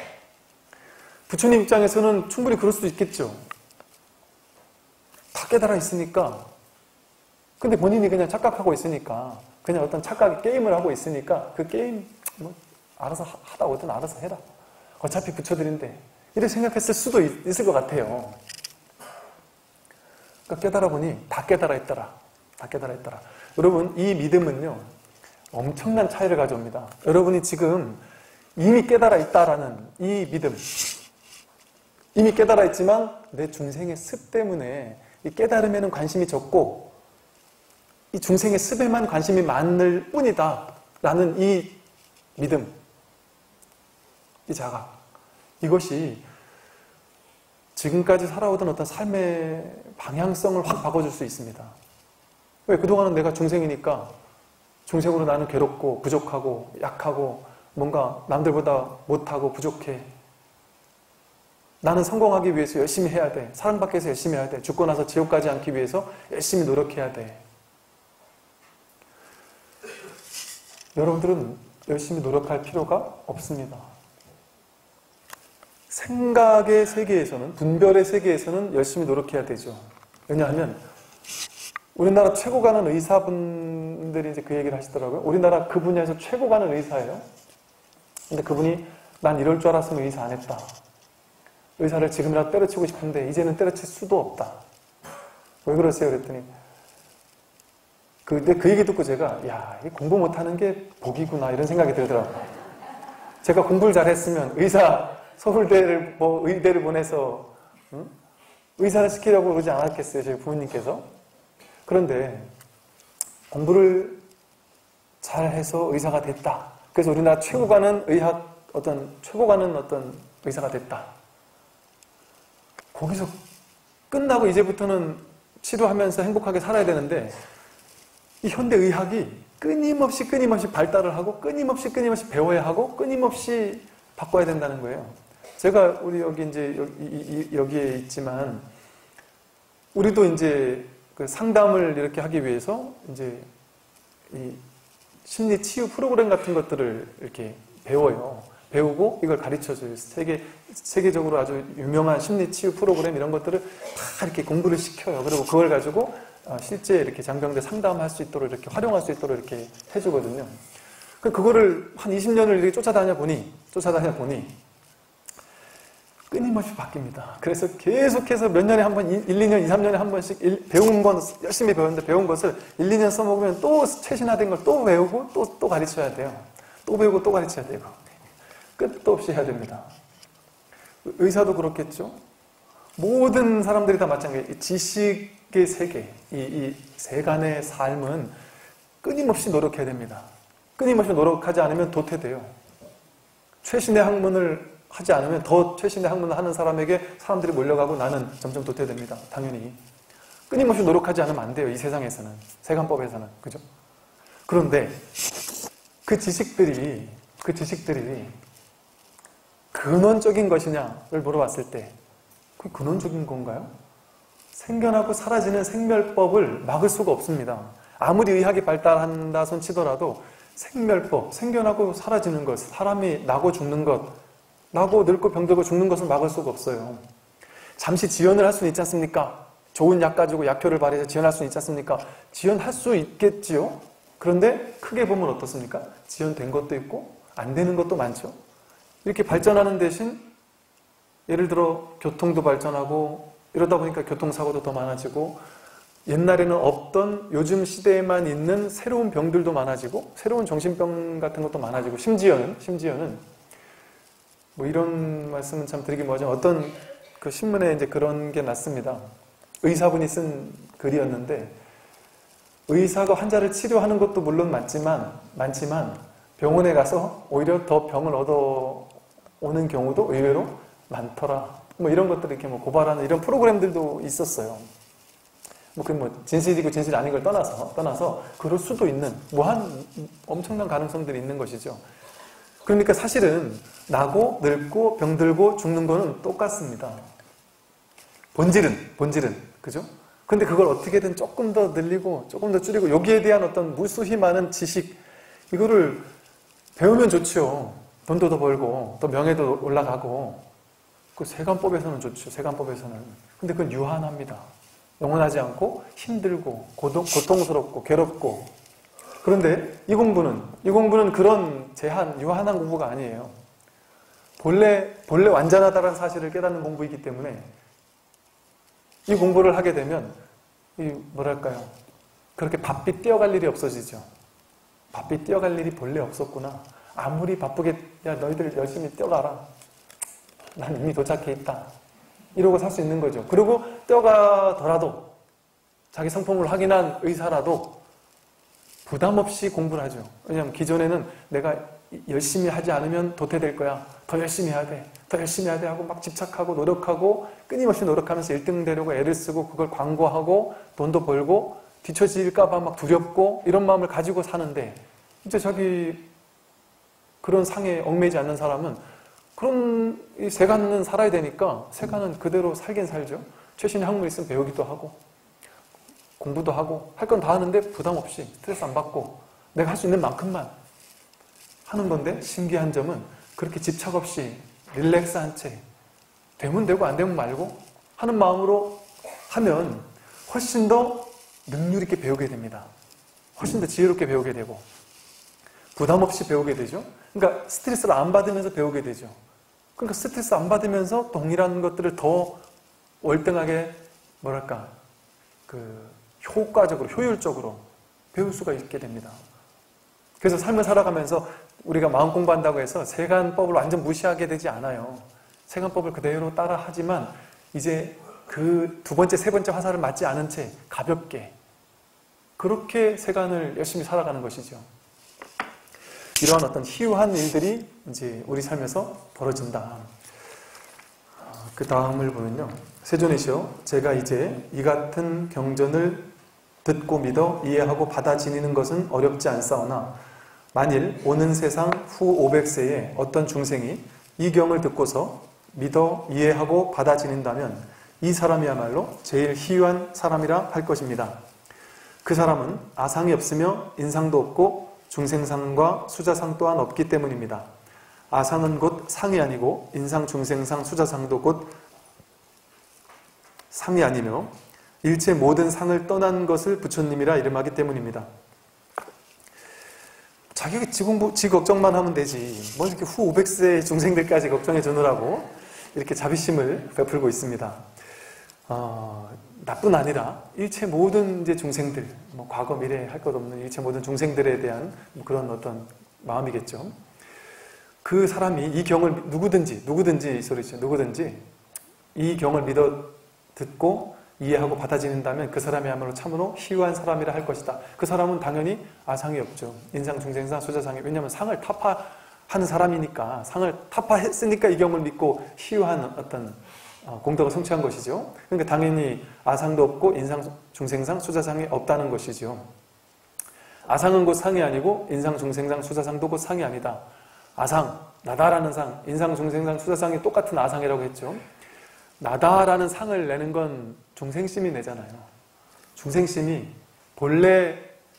부처님 입장에서는 충분히 그럴 수도 있겠죠. 다 깨달아 있으니까. 근데 본인이 그냥 착각하고 있으니까, 그냥 어떤 착각의 게임을 하고 있으니까 그 게임 알아서 하다 오든 알아서 해라. 어차피 부처들인데. 이렇게 생각했을 수도 있을 것 같아요. 그러니까 깨달아 보니 다 깨달아 있더라. 다 깨달아 있더라. 여러분, 이 믿음은요, 엄청난 차이를 가져옵니다. 여러분이 지금 이미 깨달아 있다라는 이 믿음, 이미 깨달아 있지만 내 중생의 습 때문에 이 깨달음에는 관심이 적고 이 중생의 습에만 관심이 많을 뿐이다 라는 이 믿음, 이 자각, 이것이 지금까지 살아오던 어떤 삶의 방향성을 확 바꿔줄 수 있습니다. 왜? 그동안은 내가 중생이니까 중생으로 나는 괴롭고 부족하고 약하고 뭔가 남들보다 못하고 부족해. 나는 성공하기 위해서 열심히 해야 돼. 사랑받기 위해서 열심히 해야 돼. 죽고 나서 지옥 가지 않기 위해서 열심히 노력해야 돼. 여러분들은 열심히 노력할 필요가 없습니다. 생각의 세계에서는, 분별의 세계에서는 열심히 노력해야 되죠. 왜냐하면 우리나라 최고 가는 의사분들이 이제 그 얘기를 하시더라고요. 우리나라 그 분야에서 최고 가는 의사예요. 근데 그분이 난 이럴 줄 알았으면 의사 안 했다. 의사를 지금이라도 때려치고 싶은데 이제는 때려칠 수도 없다. 왜 그러세요? 그랬더니 근데 그 얘기 듣고 제가 야, 공부 못하는 게 복이구나 이런 생각이 들더라고요. 제가 공부를 잘했으면 서울대를 의대를 보내서 의사를 시키려고 그러지 않았겠어요, 저희 부모님께서. 그런데 공부를 잘해서 의사가 됐다. 그래서 우리나라 최고 가는 최고 가는 어떤 의사가 됐다. 거기서 끝나고 이제부터는 치료하면서 행복하게 살아야 되는데 이 현대의학이 끊임없이 발달을 하고 끊임없이 배워야 하고 끊임없이 바꿔야 된다는 거예요. 제가 우리 여기 이제 여기에 있지만 우리도 이제 그 상담을 이렇게 하기 위해서 이제 이 심리 치유 프로그램 같은 것들을 이렇게 배워요. 배우고 이걸 가르쳐줘요. 세계적으로 아주 유명한 심리 치유 프로그램 이런 것들을 다 이렇게 공부를 시켜요. 그리고 그걸 가지고 실제 이렇게 장병들 상담할 수 있도록 이렇게 활용할 수 있도록 이렇게 해주거든요. 그거를 한 20년을 이렇게 쫓아다녀 보니 끊임없이 바뀝니다. 그래서 계속해서 몇 년에 한 번, 1, 2년, 2, 3년에 한 번씩 배운 건 열심히 배웠는데 배운 것을 1, 2년 써먹으면 또 최신화된 걸 또 배우고 또 가르쳐야 돼요. 또 배우고 또 가르쳐야 되고 끝도 없이 해야 됩니다. 의사도 그렇겠죠. 모든 사람들이 다 마찬가지예요. 지식의 세계, 이 세간의 삶은 끊임없이 노력해야 됩니다. 끊임없이 노력하지 않으면 도태돼요. 최신의 학문을 하지 않으면 더 최신의 학문을 하는 사람에게 사람들이 몰려가고 나는 점점 도태됩니다. 당연히. 끊임없이 노력하지 않으면 안 돼요. 이 세상에서는. 세간법에서는. 그죠? 그런데 그 지식들이 근원적인 것이냐를 물어봤을 때 그게 근원적인 건가요? 생겨나고 사라지는 생멸법을 막을 수가 없습니다. 아무리 의학이 발달한다 손 치더라도 생멸법, 생겨나고 사라지는 것, 사람이 나고 죽는 것, 나고 늙고 병들고 죽는 것을 막을 수가 없어요. 잠시 지연을 할 수는 있지 않습니까? 좋은 약 가지고 약효를 발휘해서 지연할 수는 있지 않습니까? 지연할 수 있겠지요? 그런데 크게 보면 어떻습니까? 지연된 것도 있고 안 되는 것도 많죠. 이렇게 발전하는 대신 예를 들어 교통도 발전하고 이러다 보니까 교통사고도 더 많아지고 옛날에는 없던 요즘 시대에만 있는 새로운 병들도 많아지고 새로운 정신병 같은 것도 많아지고 심지어는 뭐 이런 말씀은 참 드리기 뭐하지만 어떤 그 신문에 이제 그런 게 났습니다. 의사분이 쓴 글이었는데 의사가 환자를 치료하는 것도 물론 많지만 병원에 가서 오히려 더 병을 얻어오는 경우도 의외로 많더라. 뭐 이런 것들을 이렇게 뭐 고발하는 이런 프로그램들도 있었어요. 진실이고 진실 아닌 걸 떠나서 그럴 수도 있는 엄청난 가능성들이 있는 것이죠. 그러니까 사실은 나고 늙고 병들고 죽는 거는 똑같습니다. 본질은 그죠? 근데 그걸 어떻게든 조금 더 늘리고 조금 더 줄이고 여기에 대한 어떤 무수히 많은 지식 이거를 배우면 좋죠. 돈도 더 벌고 또 명예도 올라가고 그 세간법에서는 좋죠. 세간법에서는. 근데 그건 유한합니다. 영원하지 않고 힘들고 고통스럽고 괴롭고 그런데 이 공부는 그런 제한, 유한한 공부가 아니에요. 본래 완전하다는 사실을 깨닫는 공부이기 때문에 이 공부를 하게 되면 뭐랄까요? 그렇게 바삐 뛰어갈 일이 없어지죠. 바삐 뛰어갈 일이 본래 없었구나. 아무리 바쁘게 야 너희들 열심히 뛰어가라. 난 이미 도착해 있다. 이러고 살 수 있는 거죠. 그리고 뛰어가더라도 자기 성품을 확인한 의사라도 부담 없이 공부를 하죠. 왜냐하면 기존에는 내가 열심히 하지 않으면 도태될 거야. 더 열심히 해야 돼. 더 열심히 해야 돼 하고 막 집착하고 노력하고 끊임없이 노력하면서 1등 되려고 애를 쓰고 그걸 광고하고 돈도 벌고 뒤처질까 봐 막 두렵고 이런 마음을 가지고 사는데 이제 자기 그런 상에 얽매이지 않는 사람은 그런 이 세간은 살아야 되니까 세간은 그대로 살긴 살죠. 최신의 학문 있으면 배우기도 하고 공부도 하고 할 건 다 하는데 부담 없이 스트레스 안 받고 내가 할 수 있는 만큼만 하는 건데 신기한 점은 그렇게 집착 없이 릴렉스한 채 되면 되고 안 되면 말고 하는 마음으로 하면 훨씬 더 능률 있게 배우게 됩니다. 훨씬 더 지혜롭게 배우게 되고 부담 없이 배우게 되죠. 그러니까 스트레스를 안 받으면서 배우게 되죠. 그러니까 스트레스 안 받으면서 동일한 것들을 더 월등하게 뭐랄까 효과적으로 효율적으로 배울 수가 있게 됩니다. 그래서 삶을 살아가면서 우리가 마음 공부한다고 해서 세간법을 완전 무시하게 되지 않아요. 세간법을 그대로 따라 하지만 이제 그 두 번째, 세 번째 화살을 맞지 않은 채 가볍게 그렇게 세간을 열심히 살아가는 것이죠. 이러한 어떤 희유한 일들이 이제 우리 삶에서 벌어진다. 그 다음을 보면요. 세존이시여, 제가 이제 이 같은 경전을 듣고 믿어 이해하고 받아 지니는 것은 어렵지 않사오나 만일 오는 세상 후 500세에 어떤 중생이 이 경을 듣고서 믿어 이해하고 받아 지닌다면 이 사람이야말로 제일 희유한 사람이라 할 것입니다. 그 사람은 아상이 없으며 인상도 없고 중생상과 수자상 또한 없기 때문입니다. 아상은 곧 상이 아니고 인상, 중생상, 수자상도 곧 상이 아니며 일체 모든 상을 떠난 것을 부처님이라 이름하기 때문입니다. 자기가 지 걱정만 하면 되지 뭐 이렇게 후 500세 중생들까지 걱정해 주느라고 이렇게 자비심을 베풀고 있습니다. 나뿐 아니라 일체 모든 이제 중생들, 뭐 과거 미래 할 것 없는 일체 모든 중생들에 대한 뭐 그런 어떤 마음이겠죠. 그 사람이 이 경을 누구든지 이 소리죠. 누구든지 이 경을 믿어 듣고 이해하고 받아들인다면 그 사람이야말로 참으로 희유한 사람이라 할 것이다. 그 사람은 당연히 아상이 없죠. 인상, 중생상, 수자상이. 왜냐하면 상을 타파하는 사람이니까 상을 타파했으니까 이 경을 믿고 희유한 어떤 공덕을 성취한 것이죠. 그러니까 당연히 아상도 없고 인상, 중생상, 수자상이 없다는 것이죠. 아상은 곧 상이 아니고 인상, 중생상, 수자상도 곧 상이 아니다. 아상, 나다라는 상, 인상, 중생상, 수자상이 똑같은 아상이라고 했죠. 나다라는 상을 내는 건 중생심이 내잖아요. 중생심이 본래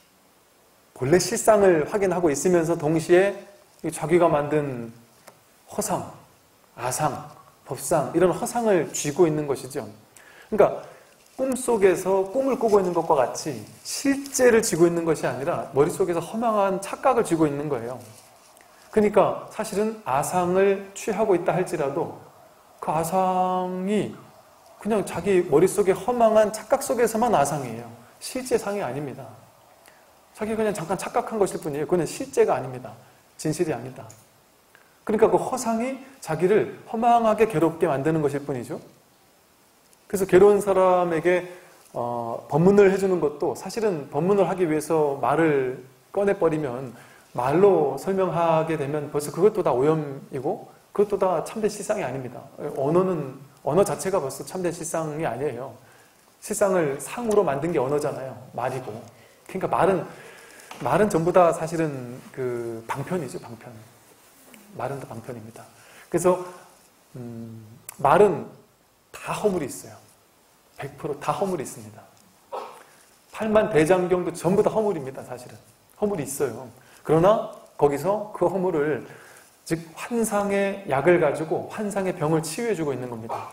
실상을 확인하고 있으면서 동시에 자기가 만든 허상, 아상, 법상 이런 허상을 쥐고 있는 것이죠. 그러니까 꿈속에서 꿈을 꾸고 있는 것과 같이 실제를 쥐고 있는 것이 아니라 머릿속에서 허망한 착각을 쥐고 있는 거예요. 그러니까 사실은 아상을 취하고 있다 할지라도 그 아상이 그냥 자기 머릿속에 허망한 착각 속에서만 아상이에요. 실제 상이 아닙니다. 자기가 그냥 잠깐 착각한 것일 뿐이에요. 그건 실제가 아닙니다. 진실이 아니다. 그러니까 그 허상이 자기를 허망하게 괴롭게 만드는 것일 뿐이죠. 그래서 괴로운 사람에게 법문을 해주는 것도 사실은 법문을 하기 위해서 말을 꺼내버리면 말로 설명하게 되면 벌써 그것도 다 오염이고 그것도 다 참된 실상이 아닙니다. 언어 자체가 벌써 참된 실상이 아니에요. 실상을 상으로 만든 게 언어잖아요. 말이고. 그러니까 말은 전부 다 사실은 그 방편이죠, 방편. 말은 다 방편입니다. 그래서 말은 다 허물이 있어요. 100% 다 허물이 있습니다. 팔만대장경도 전부 다 허물입니다, 사실은. 허물이 있어요. 그러나 거기서 그 허물을 즉 환상의 약을 가지고 환상의 병을 치유해주고 있는 겁니다.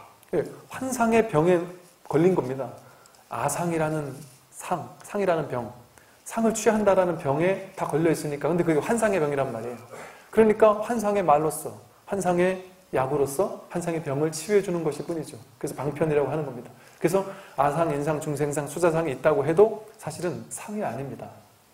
환상의 병에 걸린 겁니다. 아상이라는 상이라는 병. 상을 취한다라는 병에 다 걸려 있으니까. 근데 그게 환상의 병이란 말이에요. 그러니까 환상의 말로써, 환상의 약으로서 환상의 병을 치유해 주는 것일 뿐이죠. 그래서 방편이라고 하는 겁니다. 그래서 아상, 인상, 중생상, 수자상이 있다고 해도 사실은 상이 아닙니다.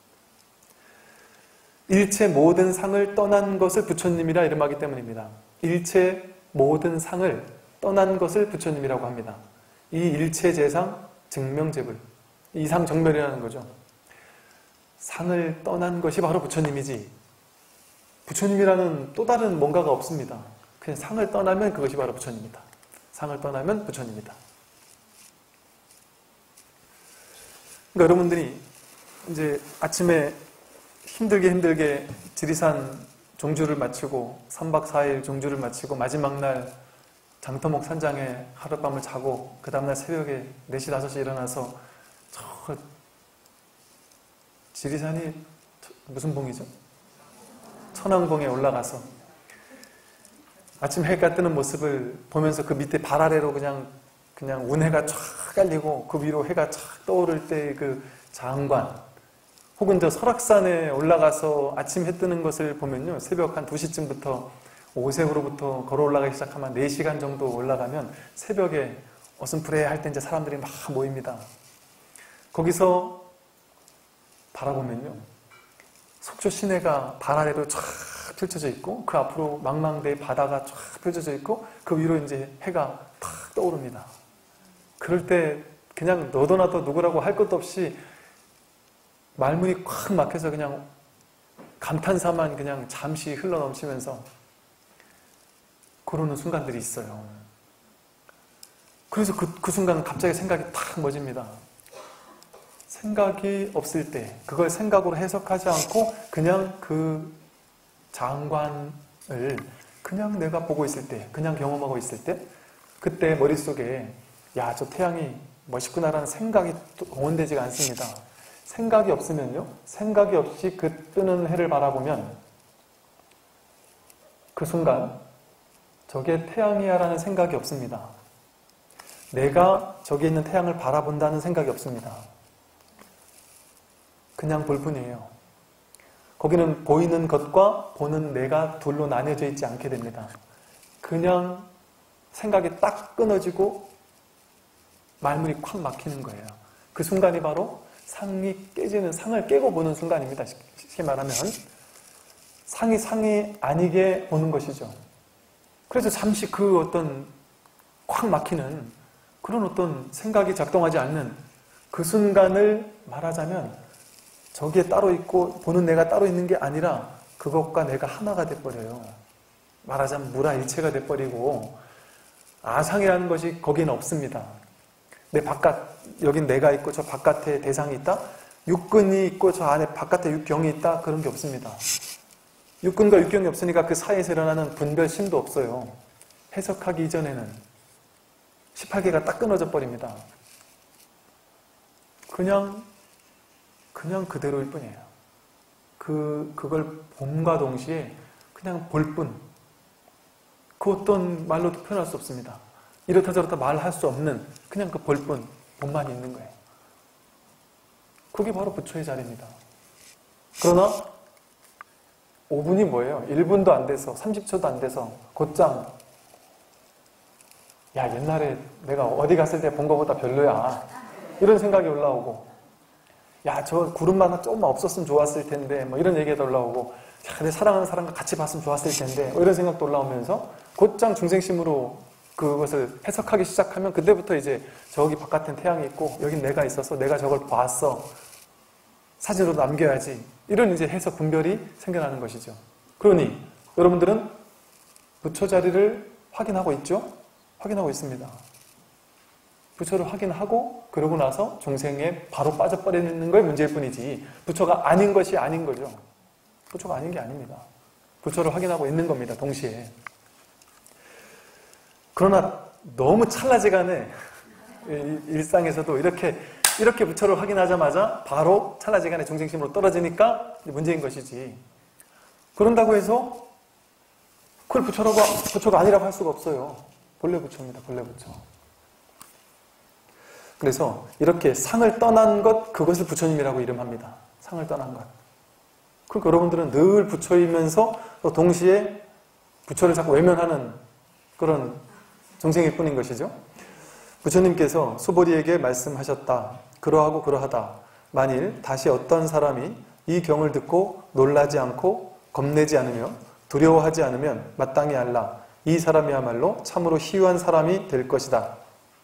일체 모든 상을 떠난 것을 부처님이라 이름하기 때문입니다. 일체 모든 상을 떠난 것을 부처님이라고 합니다. 이 일체 재상, 증명재불, 이상정멸이라는 거죠. 상을 떠난 것이 바로 부처님이지, 부처님이라는 또 다른 뭔가가 없습니다. 그냥 상을 떠나면 그것이 바로 부처님이다. 상을 떠나면 부처님이다. 그러니까 여러분들이 이제 아침에 힘들게 지리산 종주를 마치고 3박 4일 종주를 마치고 마지막 날 장터목 산장에 하룻밤을 자고 그 다음날 새벽에 4시, 5시에 일어나서 저 지리산이 무슨 봉이죠? 천왕봉에 올라가서 아침 해가 뜨는 모습을 보면서 그 밑에 발 아래로 그냥 운해가 쫙 깔리고 그 위로 해가 쫙 떠오를 때 그 장관, 혹은 저 설악산에 올라가서 아침 해 뜨는 것을 보면요, 새벽 한 2시쯤부터 오색으로부터 걸어 올라가기 시작하면 4시간 정도 올라가면 새벽에 어슴푸레 할 때 이제 사람들이 막 모입니다. 거기서 바라보면요, 속초 시내가 발 아래로 쫙 펼쳐져 있고 그 앞으로 망망대해 바다가 쫙 펼쳐져 있고 그 위로 이제 해가 탁 떠오릅니다. 그럴 때 그냥 너도 나도 누구라고 할 것도 없이 말문이 콱 막혀서 그냥 감탄사만 그냥 잠시 흘러넘치면서 그러는 순간들이 있어요. 그래서 그 순간 갑자기 생각이 탁 멎습니다. 생각이 없을 때, 그걸 생각으로 해석하지 않고 그냥 그 장관을 그냥 내가 보고 있을 때, 그냥 경험하고 있을 때, 그때 머릿속에 야, 저 태양이 멋있구나라는 생각이 동원되지가 않습니다. 생각이 없으면요, 생각이 없이 그 뜨는 해를 바라보면 그 순간 저게 태양이야 라는 생각이 없습니다. 내가 저기 있는 태양을 바라본다는 생각이 없습니다. 그냥 볼 뿐이에요. 거기는 보이는 것과 보는 내가 둘로 나뉘어져 있지 않게 됩니다. 그냥 생각이 딱 끊어지고 말문이 콱 막히는 거예요. 그 순간이 바로 상이 깨지는, 상을 깨고 보는 순간입니다. 쉽게 말하면 상이 아니게 보는 것이죠. 그래서 잠시 그 어떤 콱 막히는 그런 어떤 생각이 작동하지 않는 그 순간을 말하자면 저기에 따로 있고 보는 내가 따로 있는 게 아니라 그것과 내가 하나가 돼버려요. 말하자면 무라일체가 돼버리고 아상이라는 것이 거기는 없습니다. 내 바깥, 여긴 내가 있고 저 바깥에 대상이 있다? 육근이 있고 저 안에 바깥에 육경이 있다? 그런 게 없습니다. 육근과 육경이 없으니까 그 사이에서 일어나는 분별심도 없어요. 해석하기 이전에는 18개가 딱 끊어져 버립니다. 그냥 그대로일 뿐이에요. 그걸 봄과 동시에 그냥 볼 뿐. 그 어떤 말로도 표현할 수 없습니다. 이렇다 저렇다 말할 수 없는 그냥 그 볼 뿐, 봄만 있는 거예요. 그게 바로 부처의 자리입니다. 그러나 5분이 뭐예요? 1분도 안 돼서 30초도 안 돼서 곧장 야, 옛날에 내가 어디 갔을 때 본 것보다 별로야, 이런 생각이 올라오고, 야, 저 구름만 조금만 없었으면 좋았을 텐데, 뭐 이런 얘기가 올라오고, 야, 내 사랑하는 사람과 같이 봤으면 좋았을 텐데, 뭐 이런 생각도 올라오면서 곧장 중생심으로 그것을 해석하기 시작하면 그때부터 이제 저기 바깥엔 태양이 있고 여긴 내가 있어서 내가 저걸 봤어, 사진으로 남겨야지, 이런 이제 해석 분별이 생겨나는 것이죠. 그러니 여러분들은 부처 자리를 확인하고 있죠? 확인하고 있습니다. 부처를 확인하고 그러고 나서 중생에 바로 빠져버리는 걸 문제일 뿐이지 부처가 아닌 것이 아닌 거죠. 부처가 아닌 게 아닙니다. 부처를 확인하고 있는 겁니다. 동시에. 그러나 너무 찰나지간에 일상에서도 이렇게 부처를 확인하자마자 바로 찰나지간에 중생심으로 떨어지니까 문제인 것이지, 그런다고 해서 그걸 부처가 아니라고 할 수가 없어요. 본래 부처입니다. 본래 부처. 그래서 이렇게 상을 떠난 것, 그것을 부처님이라고 이름합니다. 상을 떠난 것. 그러니까 여러분들은 늘 부처이면서 또 동시에 부처를 자꾸 외면하는 그런 정생일 뿐인 것이죠. 부처님께서 수보리에게 말씀하셨다. 그러하고 그러하다. 만일 다시 어떤 사람이 이 경을 듣고 놀라지 않고 겁내지 않으며 두려워하지 않으면 마땅히 알라. 이 사람이야말로 참으로 희유한 사람이 될 것이다.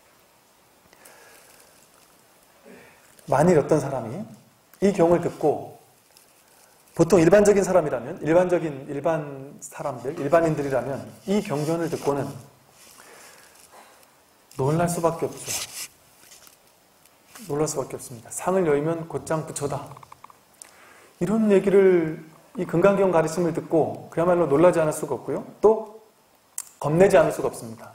만일 어떤 사람이 이 경을 듣고, 보통 일반적인 사람이라면, 일반 사람들, 일반인들이라면 이 경전을 듣고는 놀랄 수밖에 없죠. 놀랄 수밖에 없습니다. 상을 여의면 곧장 부처다. 이런 얘기를, 이 금강경 가르침을 듣고 그야말로 놀라지 않을 수가 없고요. 또 겁내지 않을 수가 없습니다.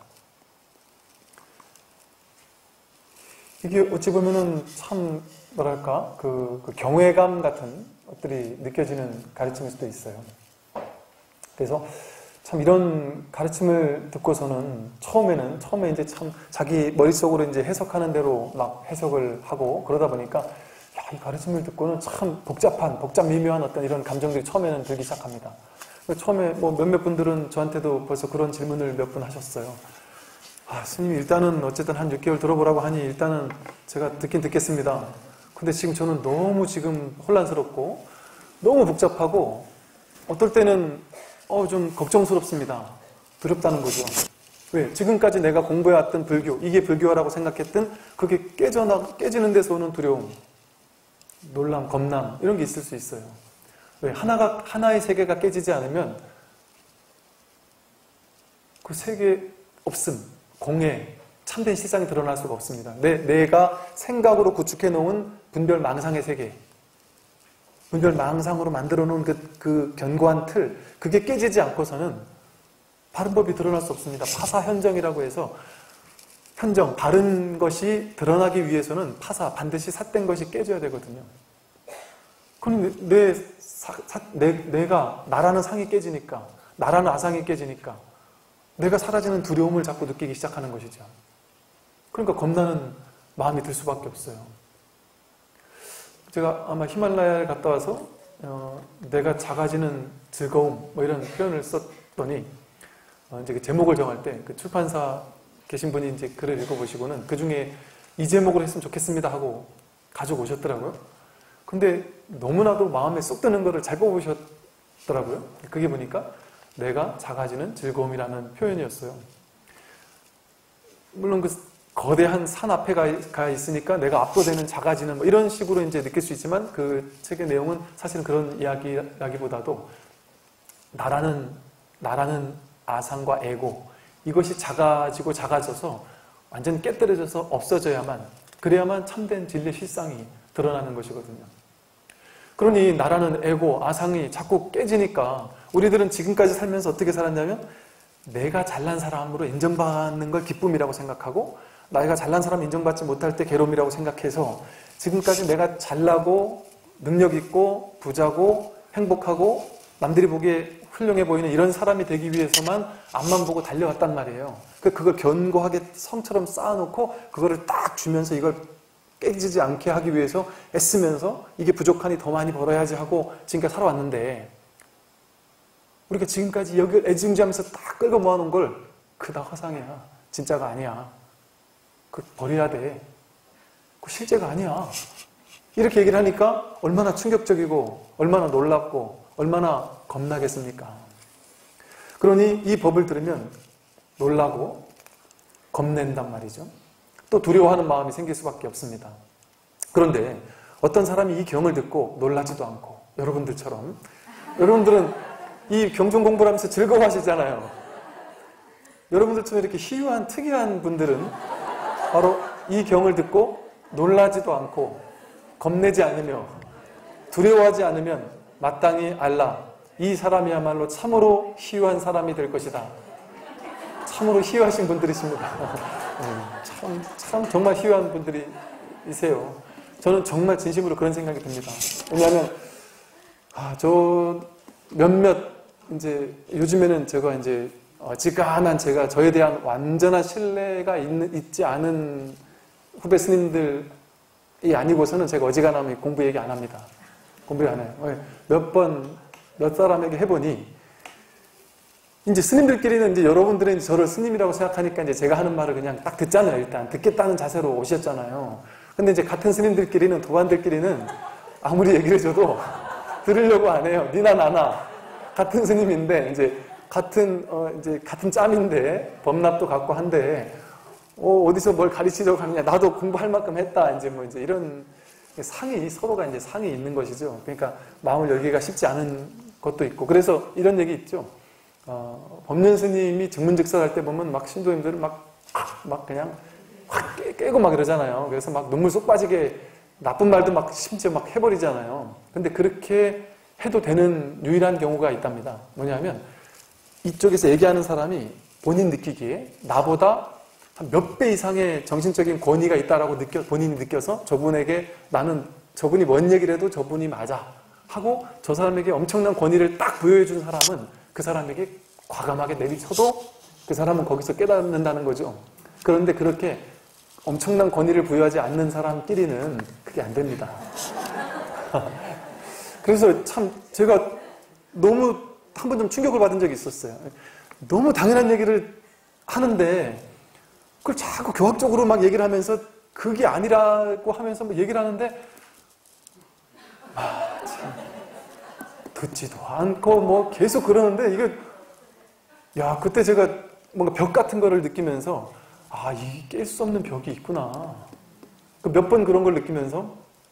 이게 어찌 보면은 참 뭐랄까 그 경외감 같은 것들이 느껴지는 가르침일 수도 있어요. 그래서 참 이런 가르침을 듣고서는 처음에 이제 참 자기 머릿속으로 이제 해석하는 대로 막 해석을 하고 그러다 보니까 야, 이 가르침을 듣고는 참 복잡 미묘한 어떤 이런 감정들이 처음에는 들기 시작합니다. 처음에 뭐 몇몇 분들은 저한테도 벌써 그런 질문을 몇 분 하셨어요. 아, 스님 일단은 어쨌든 한 6개월 들어보라고 하니 일단은 제가 듣긴 듣겠습니다. 근데 지금 저는 너무 지금 혼란스럽고 너무 복잡하고 어떨 때는 좀 걱정스럽습니다. 두렵다는 거죠. 왜? 지금까지 내가 공부해왔던 불교, 이게 불교라고 생각했던 그게 깨지는 데서 오는 두려움, 놀람, 겁남 이런 게 있을 수 있어요. 왜? 하나의 세계가 깨지지 않으면 그 세계 없음, 공해, 참된 실상이 드러날 수가 없습니다. 내가 생각으로 구축해 놓은 분별망상의 세계, 분별망상으로 만들어 놓은 그 견고한 틀, 그게 깨지지 않고서는 바른 법이 드러날 수 없습니다. 파사현정이라고 해서 현정, 바른 것이 드러나기 위해서는 반드시 삿된 것이 깨져야 되거든요. 그럼 내가, 나라는 상이 깨지니까, 나라는 아상이 깨지니까 내가 사라지는 두려움을 자꾸 느끼기 시작하는 것이죠. 그러니까 겁나는 마음이 들 수밖에 없어요. 제가 아마 히말라야를 갔다 와서 내가 작아지는 즐거움 뭐 이런 표현을 썼더니 이제 그 제목을 정할 때 그 출판사 계신 분이 이제 글을 읽어보시고는 그 중에 이 제목을 했으면 좋겠습니다 하고 가지고 오셨더라고요. 근데 너무나도 마음에 쏙 드는 거를 잘 뽑으셨더라고요. 그게 보니까 내가 작아지는 즐거움이라는 표현이었어요. 물론 그 거대한 산 앞에 가 있으니까 내가 압도되는 작아지는 뭐 이런 식으로 이제 느낄 수 있지만 그 책의 내용은 사실은 그런 이야기라기보다도 나라는 아상과 에고, 이것이 작아져서 완전 깨뜨려져서 없어져야만, 그래야만 참된 진리의 실상이 드러나는 것이거든요. 그러니 나라는 에고, 아상이 자꾸 깨지니까 우리들은 지금까지 살면서 어떻게 살았냐면 내가 잘난 사람으로 인정받는 걸 기쁨이라고 생각하고 내가 잘난 사람 인정받지 못할 때 괴로움이라고 생각해서 지금까지 내가 잘나고 능력 있고 부자고 행복하고 남들이 보기에 훌륭해 보이는 이런 사람이 되기 위해서만 앞만 보고 달려왔단 말이에요. 그걸 견고하게 성처럼 쌓아놓고 그거를 딱 주면서 이걸 깨지지 않게 하기 위해서 애쓰면서 이게 부족하니 더 많이 벌어야지 하고 지금까지 살아왔는데 우리가 지금까지 여기를 애지중지하면서 딱 끌고 모아놓은 걸 그다 허상이야. 진짜가 아니야. 그 버려야 돼. 그 실제가 아니야. 이렇게 얘기를 하니까 얼마나 충격적이고 얼마나 놀랍고 얼마나 겁나겠습니까? 그러니 이 법을 들으면 놀라고 겁낸단 말이죠. 또 두려워하는 마음이 생길 수밖에 없습니다. 그런데 어떤 사람이 이 경을 듣고 놀라지도 않고 여러분들처럼 여러분들은 이 경전 공부를 하면서 즐거워하시잖아요. 여러분들처럼 이렇게 희유한 특이한 분들은 바로 이 경을 듣고 놀라지도 않고 겁내지 않으며 두려워하지 않으면 마땅히 알라. 이 사람이야말로 참으로 희유한 사람이 될 것이다. 참으로 희유하신 분들이십니다. 참 정말 희유한 분들이세요. 저는 정말 진심으로 그런 생각이 듭니다. 왜냐하면 저 몇몇 이제 요즘에는 제가 이제 어지간한 제가 저에 대한 완전한 신뢰가 있지 않은 후배 스님들이 아니고서는 제가 어지간하면 공부 얘기 안 합니다. 공부를 안 해요. 몇 번, 몇 사람에게 해보니, 이제 스님들끼리는 이제 여러분들은 저를 스님이라고 생각하니까 이제 제가 하는 말을 그냥 딱 듣잖아요. 일단 듣겠다는 자세로 오셨잖아요. 근데 이제 같은 스님들끼리는, 도반들끼리는 아무리 얘기를 줘도 들으려고 안 해요. 니나 나나 같은 스님인데 이제 같은 짬인데 법납도 갖고 한데 어디서 뭘 가르치려고 하느냐. 나도 공부할 만큼 했다. 이제 뭐 이제 이런 서로가 이제 상이 있는 것이죠. 그러니까 마음을 열기가 쉽지 않은 것도 있고. 그래서 이런 얘기 있죠. 법륜 스님이 증문즉설할 때 보면 막 신도님들은 막 그냥 확 깨고 막 이러잖아요. 그래서 막 눈물 쏙 빠지게 나쁜 말도 막 심지어 막 해버리잖아요. 근데 그렇게 해도 되는 유일한 경우가 있답니다. 뭐냐면 이쪽에서 얘기하는 사람이 본인 느끼기에 나보다 한 몇 배 이상의 정신적인 권위가 있다라고 본인이 느껴서 저분에게 저분이 뭔 얘기를 해도 저분이 맞아 하고 저 사람에게 엄청난 권위를 딱 부여해 준 사람은 그 사람에게 과감하게 내리쳐도 그 사람은 거기서 깨닫는다는 거죠. 그런데 그렇게 엄청난 권위를 부여하지 않는 사람끼리는 그게 안 됩니다. 그래서 참 제가 너무 한 번 좀 충격을 받은 적이 있었어요. 너무 당연한 얘기를 하는데 그걸 자꾸 교학적으로 막 얘기를 하면서 그게 아니라고 하면서 막 얘기를 하는데 참 듣지도 않고 뭐 계속 그러는데 이게 그때 제가 뭔가 벽 같은 거를 느끼면서 이게 깰 수 없는 벽이 있구나. 몇 번 그런 걸 느끼면서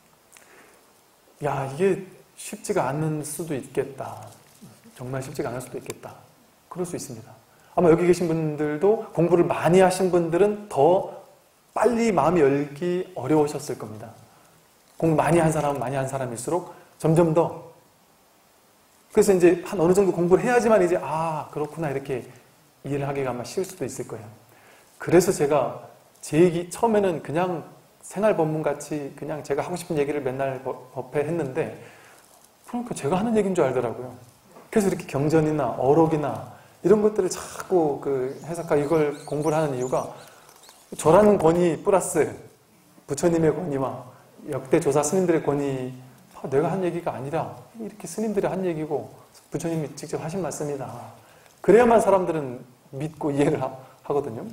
이게 쉽지가 않을 수도 있겠다. 정말 쉽지가 않을 수도 있겠다. 그럴 수 있습니다. 아마 여기 계신 분들도 공부를 많이 하신 분들은 더 빨리 마음이 열기 어려우셨을 겁니다. 공부 많이 한 사람은 많이 한 사람일수록 점점 더. 그래서 이제 한 어느 정도 공부를 해야지만 이제 그렇구나 이렇게 이해를 하기가 아마 쉬울 수도 있을 거예요. 그래서 제가 제 얘기 처음에는 그냥 생활법문같이 그냥 제가 하고 싶은 얘기를 맨날 법회 했는데 그러니까 제가 하는 얘기인 줄 알더라고요. 그래서 이렇게 경전이나 어록이나 이런 것들을 자꾸 해석하고 이걸 공부를 하는 이유가 저라는 권위 플러스 부처님의 권위와 역대 조사 스님들의 권위 내가 한 얘기가 아니라 이렇게 스님들이 한 얘기고 부처님이 직접 하신 말씀이다. 그래야만 사람들은 믿고 이해를 하거든요.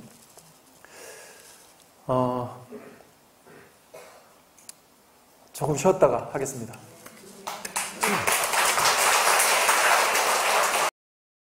조금 쉬었다가 하겠습니다.